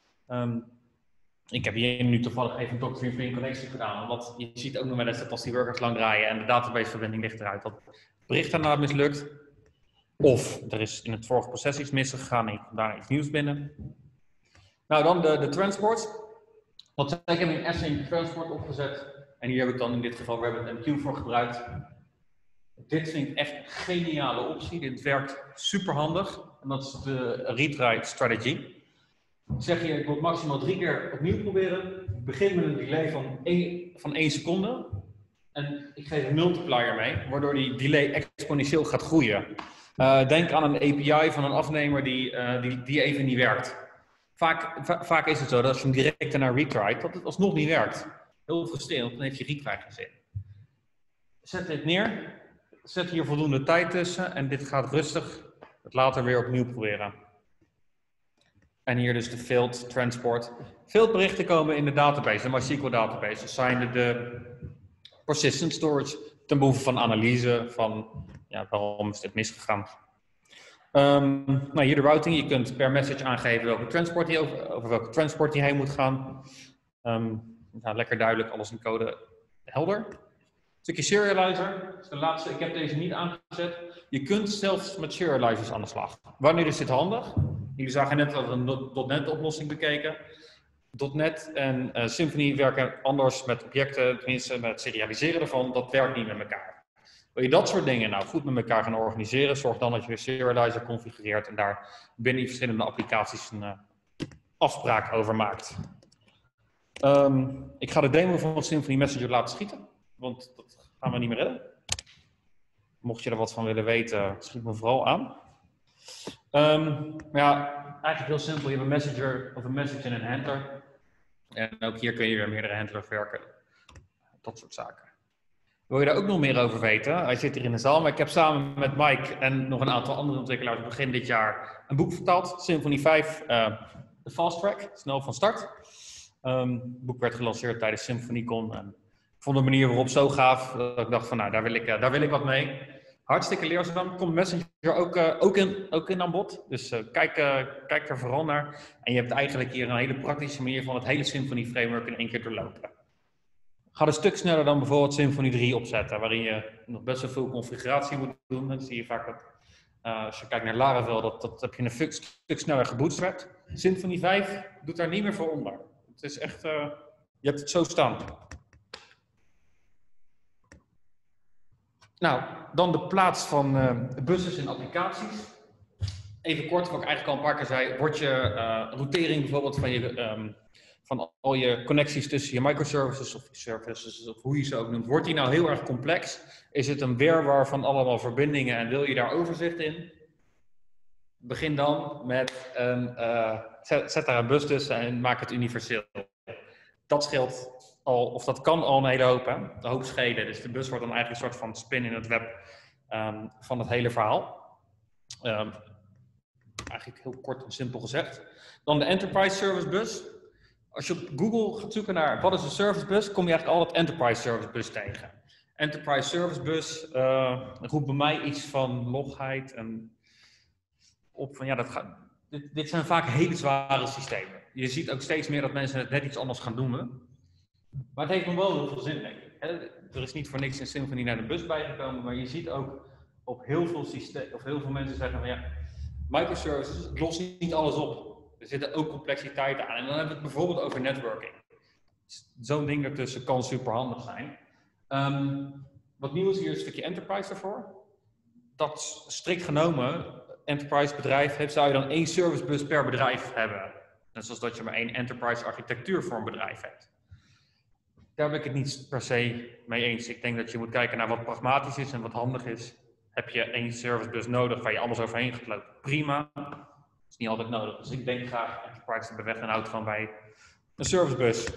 Ik heb hier nu toevallig even een Doctrine connectie gedaan, omdat je ziet ook nog wel eens dat als die workers lang draaien en de databaseverbinding ligt eruit, dat het bericht daarna mislukt. Of er is in het vorige proces iets misgegaan en je komt daarna iets nieuws binnen. Nou, dan de transports. Ik heb een async transport opgezet en hier heb ik dan in dit geval RabbitMQ voor gebruikt. Dit vind ik echt een geniale optie. Dit werkt super handig. En dat is de retry strategy. Zeg je, ik wil het maximaal 3 keer opnieuw proberen. Ik begin met een delay van 1 seconde. En ik geef een multiplier mee, waardoor die delay exponentieel gaat groeien. Denk aan een API van een afnemer die even niet werkt. Vaak is het zo dat als je hem direct daarna retryt, dat het alsnog niet werkt. Heel frustrerend, dan heeft je retry geen zin. Zet dit neer. Zet hier voldoende tijd tussen en dit gaat rustig het later weer opnieuw proberen. En hier dus de failed transport. Failed berichten komen in de database, de MySQL database. Dat zijn de persistent storage ten behoeve van analyse van waarom is dit misgegaan. Nou, hier de routing. Je kunt per message aangeven over welke transport die heen moet gaan. Lekker duidelijk, alles in code helder. Stukje serializer, dat is de laatste. Ik heb deze niet aangezet. Je kunt zelfs met serializers aan de slag. Wanneer is dit handig? Jullie zagen net dat we een .NET oplossing bekeken. .NET en Symfony werken anders met objecten, tenminste met het serialiseren ervan. Dat werkt niet met elkaar. Wil je dat soort dingen nou goed met elkaar gaan organiseren, zorg dan dat je een serializer configureert en daar binnen die verschillende applicaties een afspraak over maakt. Ik ga de demo van Symfony Messenger laten schieten, want dat gaan we niet meer redden. Mocht je er wat van willen weten, schiet me vooral aan. Eigenlijk heel simpel. Je hebt een messenger of een message en een handler. En ook hier kun je weer meerdere handlers werken. Dat soort zaken. Wil je daar ook nog meer over weten? Hij zit hier in de zaal, maar ik heb samen met Mike en nog een aantal andere ontwikkelaars begin dit jaar een boek vertaald. Symfony 5, de Fast Track, snel van start. Het boek werd gelanceerd tijdens SymfonyCon. En ik vond de manier waarop zo gaaf dat ik dacht van nou, daar wil ik wat mee. Hartstikke leerzaam. Komt Messenger ook in aan bod. Dus kijk er vooral naar. En je hebt eigenlijk hier een hele praktische manier van het hele Symfony framework in 1 keer doorlopen. Gaat een stuk sneller dan bijvoorbeeld Symfony 3 opzetten, waarin je nog best wel veel configuratie moet doen. Dan zie je vaak dat, als je kijkt naar Laravel, dat heb je een stuk sneller gebootstrapped. Symfony 5 doet daar niet meer voor onder. Het is echt, je hebt het zo staan. Nou, dan de plaats van buses in applicaties. Even kort, wat ik eigenlijk al een paar keer zei, wordt je routering bijvoorbeeld van al je connecties tussen je microservices of je services, of hoe je ze ook noemt, wordt die nou heel erg complex? Is het een wirwar van allemaal verbindingen en wil je daar overzicht in? Begin dan met zet daar een bus tussen en maak het universeel. Dat scheelt al, of dat kan al een hele hoop, hè? Een hoop schelen. Dus de bus wordt dan eigenlijk een soort van spin in het web van het hele verhaal. Eigenlijk heel kort en simpel gezegd. Dan de Enterprise Service Bus. Als je op Google gaat zoeken naar wat is een service bus, kom je eigenlijk altijd Enterprise Service Bus tegen. Enterprise Service Bus roept bij mij iets van logheid en op van ja, dit zijn vaak hele zware systemen. Je ziet ook steeds meer dat mensen het net iets anders gaan noemen. Maar het heeft nog wel heel veel zin, denk ik. Er is niet voor niks een Symfony naar de bus bijgekomen, maar je ziet ook op heel veel systemen, of heel veel mensen zeggen van ja, microservices lost niet alles op. Er zitten ook complexiteiten aan. En dan hebben we het bijvoorbeeld over networking. Zo'n ding ertussen kan super handig zijn. Wat nieuw is hier een stukje enterprise ervoor. Dat strikt genomen, enterprise bedrijf heeft, zou je dan 1 servicebus per bedrijf hebben. Net zoals dat je maar 1 enterprise architectuur voor een bedrijf hebt. Daar ben ik het niet per se mee eens. Ik denk dat je moet kijken naar wat pragmatisch is en wat handig is. Heb je 1 servicebus nodig waar je alles overheen gaat lopen? Prima. Dat is niet altijd nodig. Dus ik denk graag enterprise de weg en houdt gewoon bij een servicebus.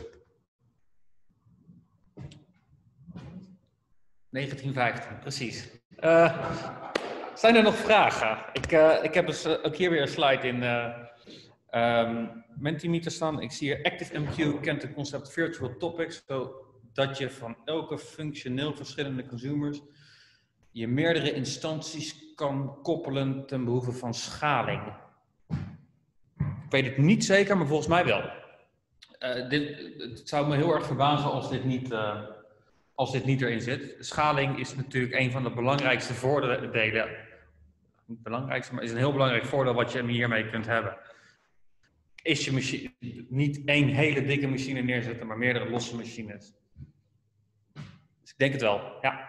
1915, precies. Zijn er nog vragen? Ik heb dus ook hier weer een slide in Mentimeter staan. Ik zie hier ActiveMQ kent het concept virtual topics, zodat je van elke functioneel verschillende consumers je meerdere instanties kan koppelen ten behoeve van schaling. Ik weet het niet zeker, maar volgens mij wel. Het zou me heel erg verbazen als dit niet erin zit. Schaling is natuurlijk een van de belangrijkste voordelen. Niet het belangrijkste, maar is een heel belangrijk voordeel wat je hiermee kunt hebben. Is je machine niet 1 hele dikke machine neerzetten, maar meerdere losse machines. Dus ik denk het wel, ja.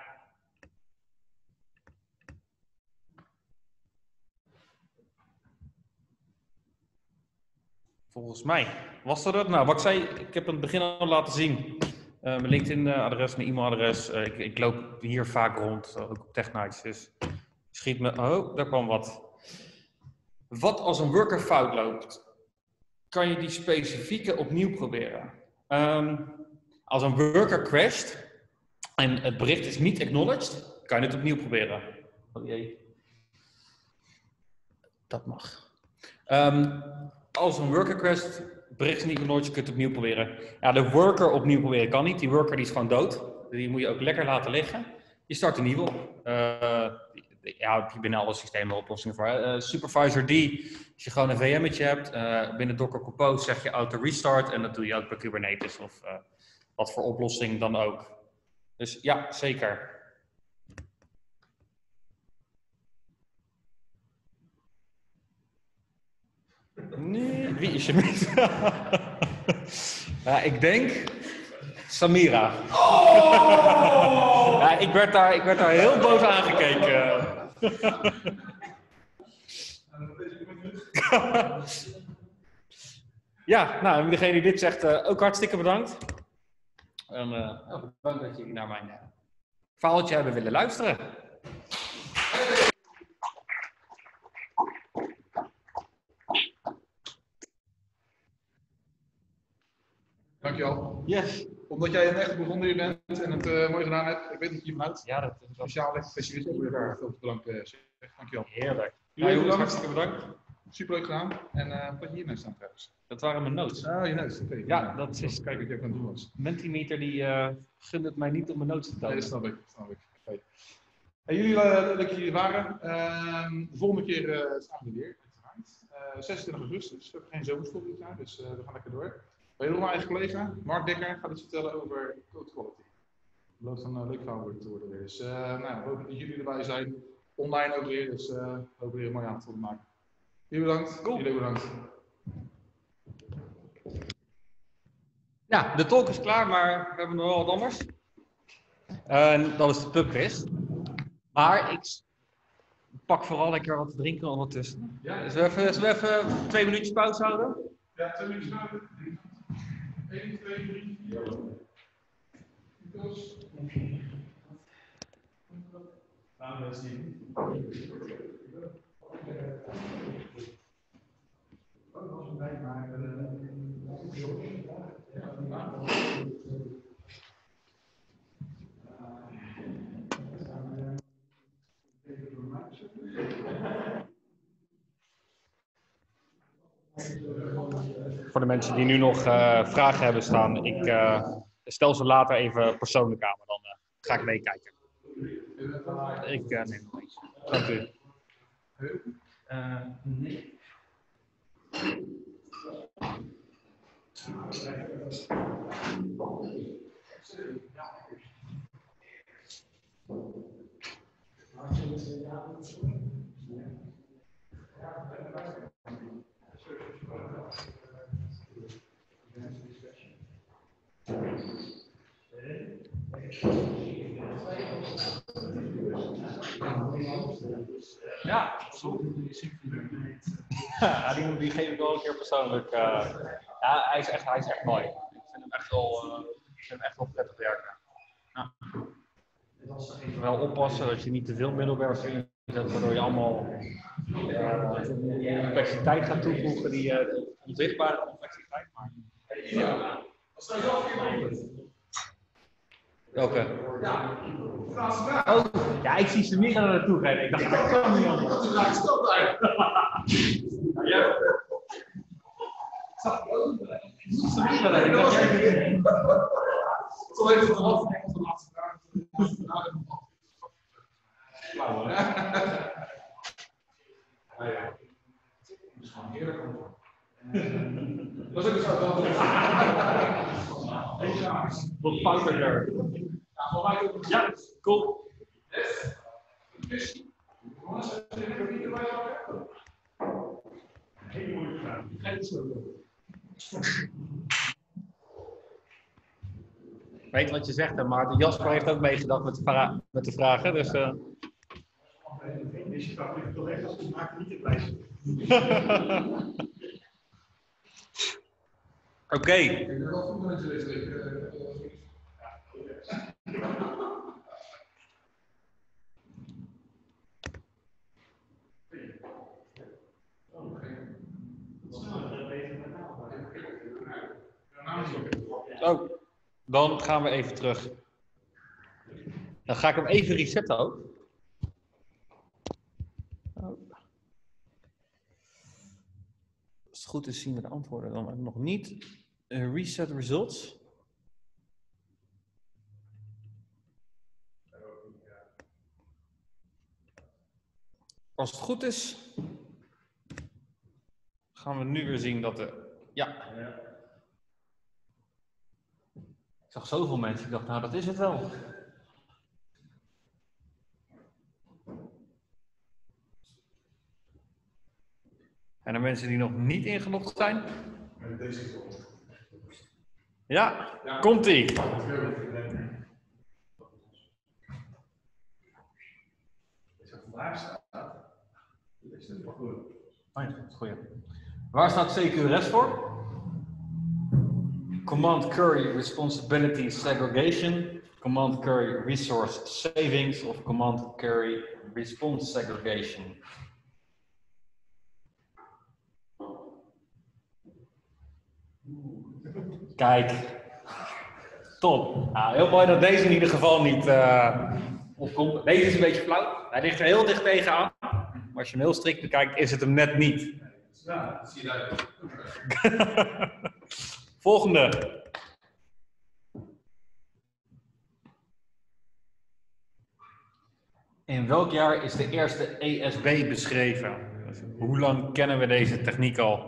Volgens mij was dat het. Nou, wat ik zei, ik heb in het begin al laten zien. Mijn LinkedIn-adres, mijn e-mailadres. Ik loop hier vaak rond, ook op TechNights. Dus schiet me... Oh, daar kwam wat. Wat als een worker fout loopt? Kan je die specifieke opnieuw proberen? Als een worker crasht en het bericht is niet acknowledged, kan je het opnieuw proberen. Oh jee. Dat mag. Als een worker crasht, bericht is niet acknowledged, je kunt het opnieuw proberen. Ja, de worker opnieuw proberen kan niet. Die worker die is gewoon dood. Die moet je ook lekker laten liggen. Je start een nieuwe. Ja, heb je binnen alle systemen oplossingen voor. Supervisor D, als je gewoon een VM'tje hebt, binnen Docker Compose zeg je auto restart en dat doe je ook bij Kubernetes of wat voor oplossing dan ook. Dus ja, zeker. Nee, wie is je mis? Ja, ik denk Samira. Oh! Ja, ik werd daar heel boos aangekeken. Ja, nou, degene die dit zegt, ook hartstikke bedankt. Bedankt dat jullie naar mijn verhaaltje hebben willen luisteren.
Dankjewel.
Yes.
Omdat jij een echte Burgondiër bent en het mooi gedaan hebt, ik weet dat je vanuit.
Ja, dat is
Speciaal echt specialist ook weer veel te bedanken. Dankjewel.
Heerlijk.
Jullie
jongens,
bedankt.
hartstikke bedankt.
Superleuk gedaan. En wat je hiernaast staan trouwens.
Dat waren mijn notes.
Oh, je neus. Okay.
Ja, dat is...
Kijk wat je ook aan het doen was.
Mentimeter die gunt het mij niet om mijn notes te tonen.
Nee, dat snap ik. Okay. En jullie, leuk dat jullie er waren. De volgende keer staan we weer. 26 augustus. We hebben geen zomerstop dit jaar, dus we gaan lekker door. Wederom mijn eigen collega, Mark Dekker, gaat iets vertellen over code quality. Het belooft een leuk verhaal te worden weer. Dus we hopen dat jullie erbij zijn. Online ook weer, dus we hopen weer een mooie avond te maken. Jullie bedankt.
Cool.
Jullie bedankt.
Ja, de talk is klaar, maar we hebben nog wel wat anders. Dat is de pubquiz. Maar ik pak vooral lekker wat te drinken ondertussen. Ja. Dus we even 2 minuutjes pauze houden?
Ja, 2 minuutjes pauze. 1, 2, 3, 4. Gaan we zien.
Voor de mensen die nu nog vragen hebben staan, ik stel ze later even persoonlijk aan, maar dan ga ik meekijken. Ik neem nog eens. Dank u. Nee. Ja, ja, die geef ik wel een keer persoonlijk. Ja, hij is echt mooi. Ik vind hem echt wel prettig werken. Ja. Wel oppassen dat je niet te veel middelwares erin zet, waardoor je allemaal complexiteit gaat toevoegen, die onzichtbare complexiteit. Maar ja. Welke? Oh, ja, ik zie ze meer naar naartoe rijden. Ik dacht, dat kan niet anders. Ja, stop daar. Ja.
Zo even de laatste vraag. Dat is ook zo.
Wat fouter. Ja, cool. Hele mooie vraag. Weet wat je zegt, hè, Maarten. Jasper heeft ook meegedacht met de vragen. Dus, Deze vraag ligt toch echt als het maakt niet het lijstje. Oké. Oh, dan gaan we even terug. Dan ga ik hem even resetten ook. Als het goed is zien we de antwoorden dan nog niet. Reset results. Als het goed is, gaan we nu weer zien dat de... Ja. Ik zag zoveel mensen, ik dacht, nou dat is het wel. En de mensen die nog niet ingelogd zijn? Ja, komt-ie. Waar staat CQRS voor? Command Query Responsibility Segregation, Command Query Resource Savings of Command Query Response Segregation. Kijk, top. Nou, heel mooi dat deze in ieder geval niet opkomt. Deze is een beetje flauw. Hij ligt er heel dicht tegenaan. Maar als je hem heel strikt bekijkt, is het hem net niet.
Ja, dat zie je duidelijk.
Volgende. In welk jaar is de eerste ESB beschreven? Hoe lang kennen we deze techniek al?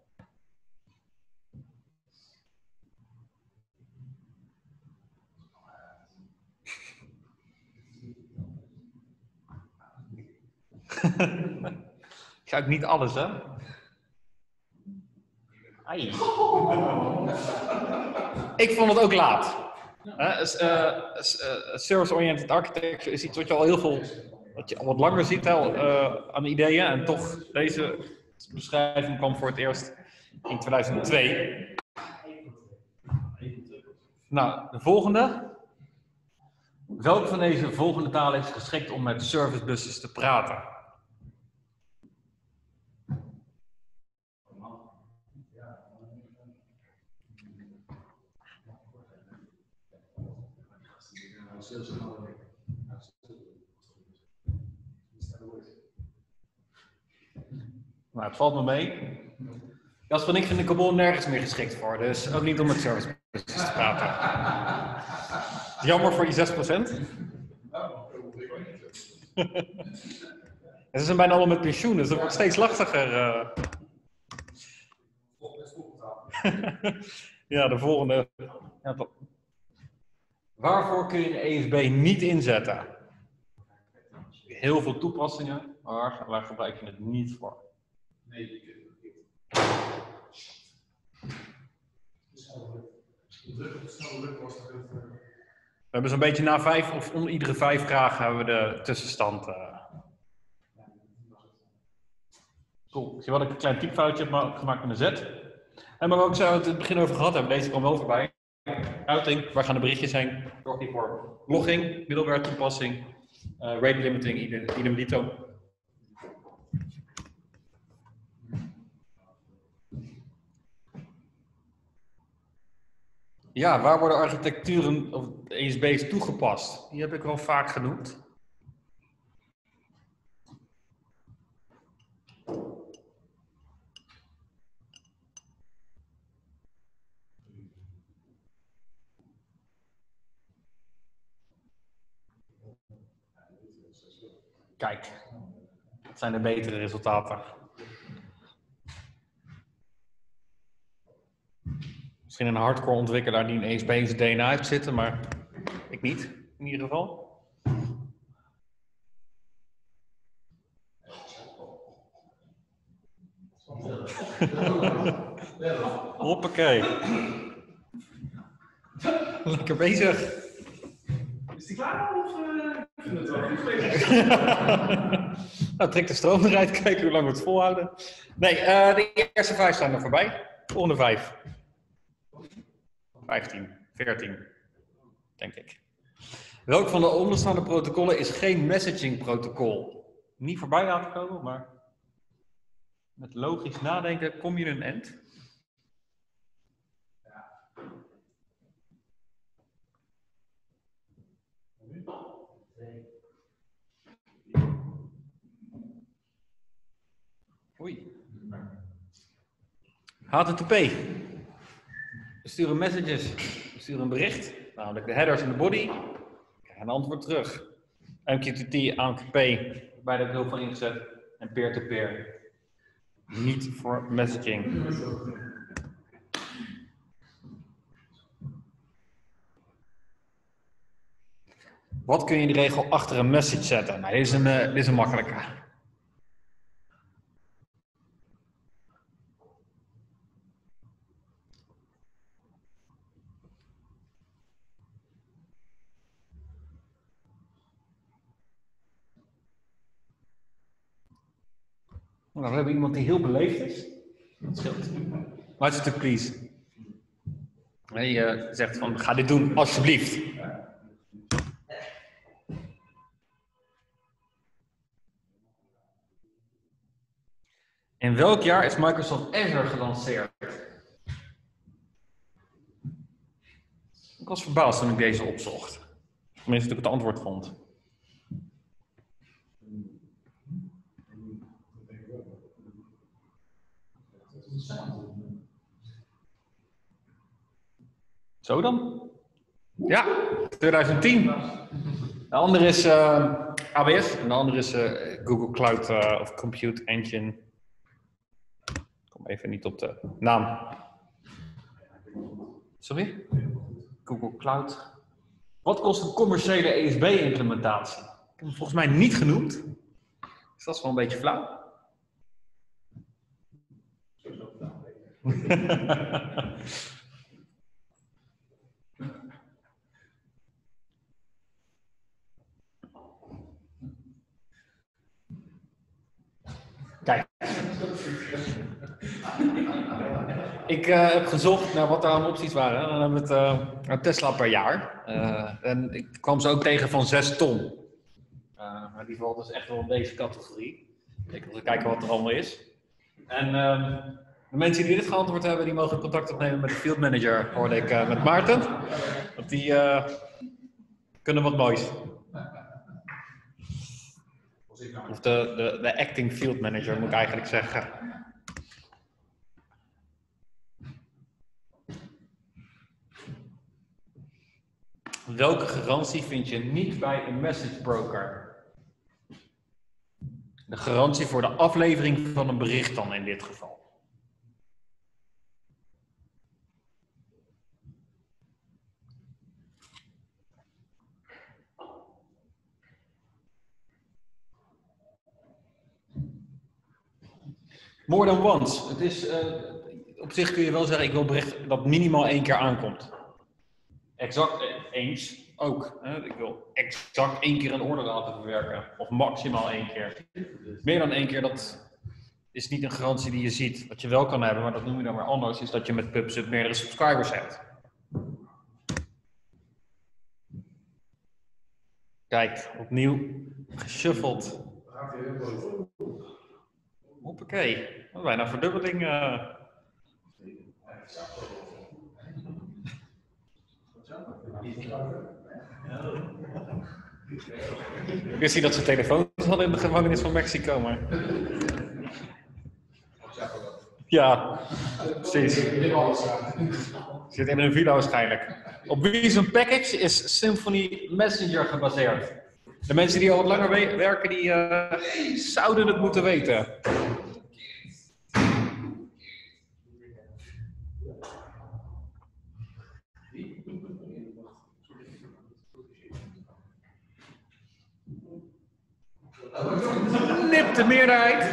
Ik zei ook niet alles, hè? Ai. Ik vond het ook laat. Service-oriented architecture is iets wat je al heel veel, wat je al wat langer ziet aan ideeën. En toch, deze beschrijving kwam voor het eerst in 2002. Nou, de volgende. Welke van deze volgende talen is geschikt om met servicebuses te praten? Nou, het valt me mee. Jasper en ik vinden Carbon nergens meer geschikt voor, dus ook niet om met servicebuses te praten. Jammer voor die 6%. En ze zijn bijna allemaal met pensioen, dus dat wordt steeds lastiger. Ja, de volgende. Ja, waarvoor kun je een ESB niet inzetten? Heel veel toepassingen, maar waar gebruik je het niet voor?
Nee.
We hebben zo'n beetje na 5 of om iedere 5 vragen hebben we de tussenstand. Cool. Zie je wat ik een klein typfoutje heb gemaakt met een Z. En maar ook zo het in het begin over gehad hebben, deze kwam wel voorbij. Routing, waar gaan de berichtjes heen? Zorg die voor logging, middleware toepassing, rate limiting, idem dito. Ja, waar worden architecturen of ESB's toegepast? Die heb ik wel vaak genoemd. Kijk, dat zijn de betere resultaten. Misschien een hardcore ontwikkelaar die een ESB in zijn DNA heeft zitten, maar ik niet, in ieder geval. Hoppakee. Lekker bezig.
Is die klaar of
Nou, trek de stroom eruit, kijken hoe lang we het volhouden. Nee, de eerste 5 zijn er voorbij. Volgende 5. 15, 14, denk ik. Welk van de onderstaande protocollen is geen messaging protocol? Niet voorbij laten komen, maar met logisch nadenken kom je een end. Oei. HTTP. We sturen messages, we sturen een bericht, namelijk de headers en de body. Krijg een antwoord terug. MQTT, AMQP, beide heb ik heel veel ingezet. En peer-to-peer. Niet voor messaging. Wat kun je in de regel achter een message zetten? Nou, dit is een makkelijke. Nou, we hebben iemand die heel beleefd is. Dat scheelt. Much to please. Hij zegt van, ga dit doen, alsjeblieft. In welk jaar is Microsoft Azure gelanceerd? Ik was verbaasd toen ik deze opzocht. Tenminste, toen ik het antwoord vond. Zo dan? Ja, 2010. De andere is AWS en de andere is Google Cloud of Compute Engine. Ik kom even niet op de naam. Sorry? Google Cloud. Wat kost een commerciële ESB-implementatie? Ik heb hem volgens mij niet genoemd. Dus dat is wel een beetje flauw. Kijk. Ik heb gezocht naar wat daar aan opties waren. Dan hebben we het aan Tesla per jaar. En ik kwam ze ook tegen van 6 ton. Maar die valt dus echt wel in deze categorie. Even kijken wat er allemaal is. En de mensen die dit geantwoord hebben, die mogen contact opnemen met de field manager, hoorde ik met Maarten. Want die kunnen wat moois. Of de acting field manager moet ik eigenlijk zeggen. Welke garantie vind je niet bij een message broker? De garantie voor de aflevering van een bericht dan in dit geval.
More than once. Het is, op zich kun je wel zeggen, ik wil bericht dat minimaal 1 keer aankomt. Exact eens ook. Ik wil exact 1 keer een order laten verwerken. Of maximaal 1 keer. Meer dan 1 keer, dat is niet een garantie die je ziet. Wat je wel kan hebben, maar dat noem je dan maar anders, is dat je met PubSub meerdere subscribers hebt. Kijk, opnieuw geshuffeld. Hoppakee, bijna een verdubbeling. Ik wist niet dat ze telefoons hadden in de gevangenis van Mexico, maar... Ja, precies. Zit in een villa waarschijnlijk. Op wie zijn package is Symphony Messenger gebaseerd? De mensen die al wat langer werken, die zouden het moeten weten. Nipt de meerderheid.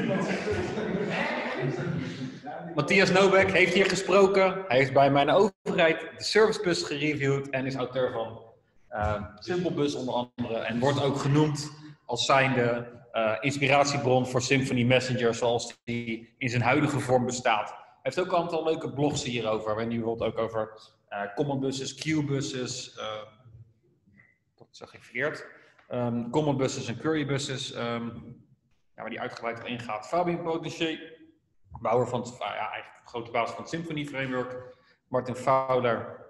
Matthias Nobek heeft hier gesproken. Hij heeft bij mijn overheid de servicebus gereviewd en is auteur van Simpelbus onder andere. En wordt ook genoemd als zijnde inspiratiebron voor Symphony Messenger zoals die in zijn huidige vorm bestaat. Hij heeft ook een aantal leuke blogs hierover. En nu bijvoorbeeld ook over common buses, queue buses. Dat zeg ik verkeerd. Common buses en query buses. Waar die uitgebreid op ingaat. Fabien Potentier, bouwer van eigenlijk de grote baas van het Symphony Framework. Martin Fowler,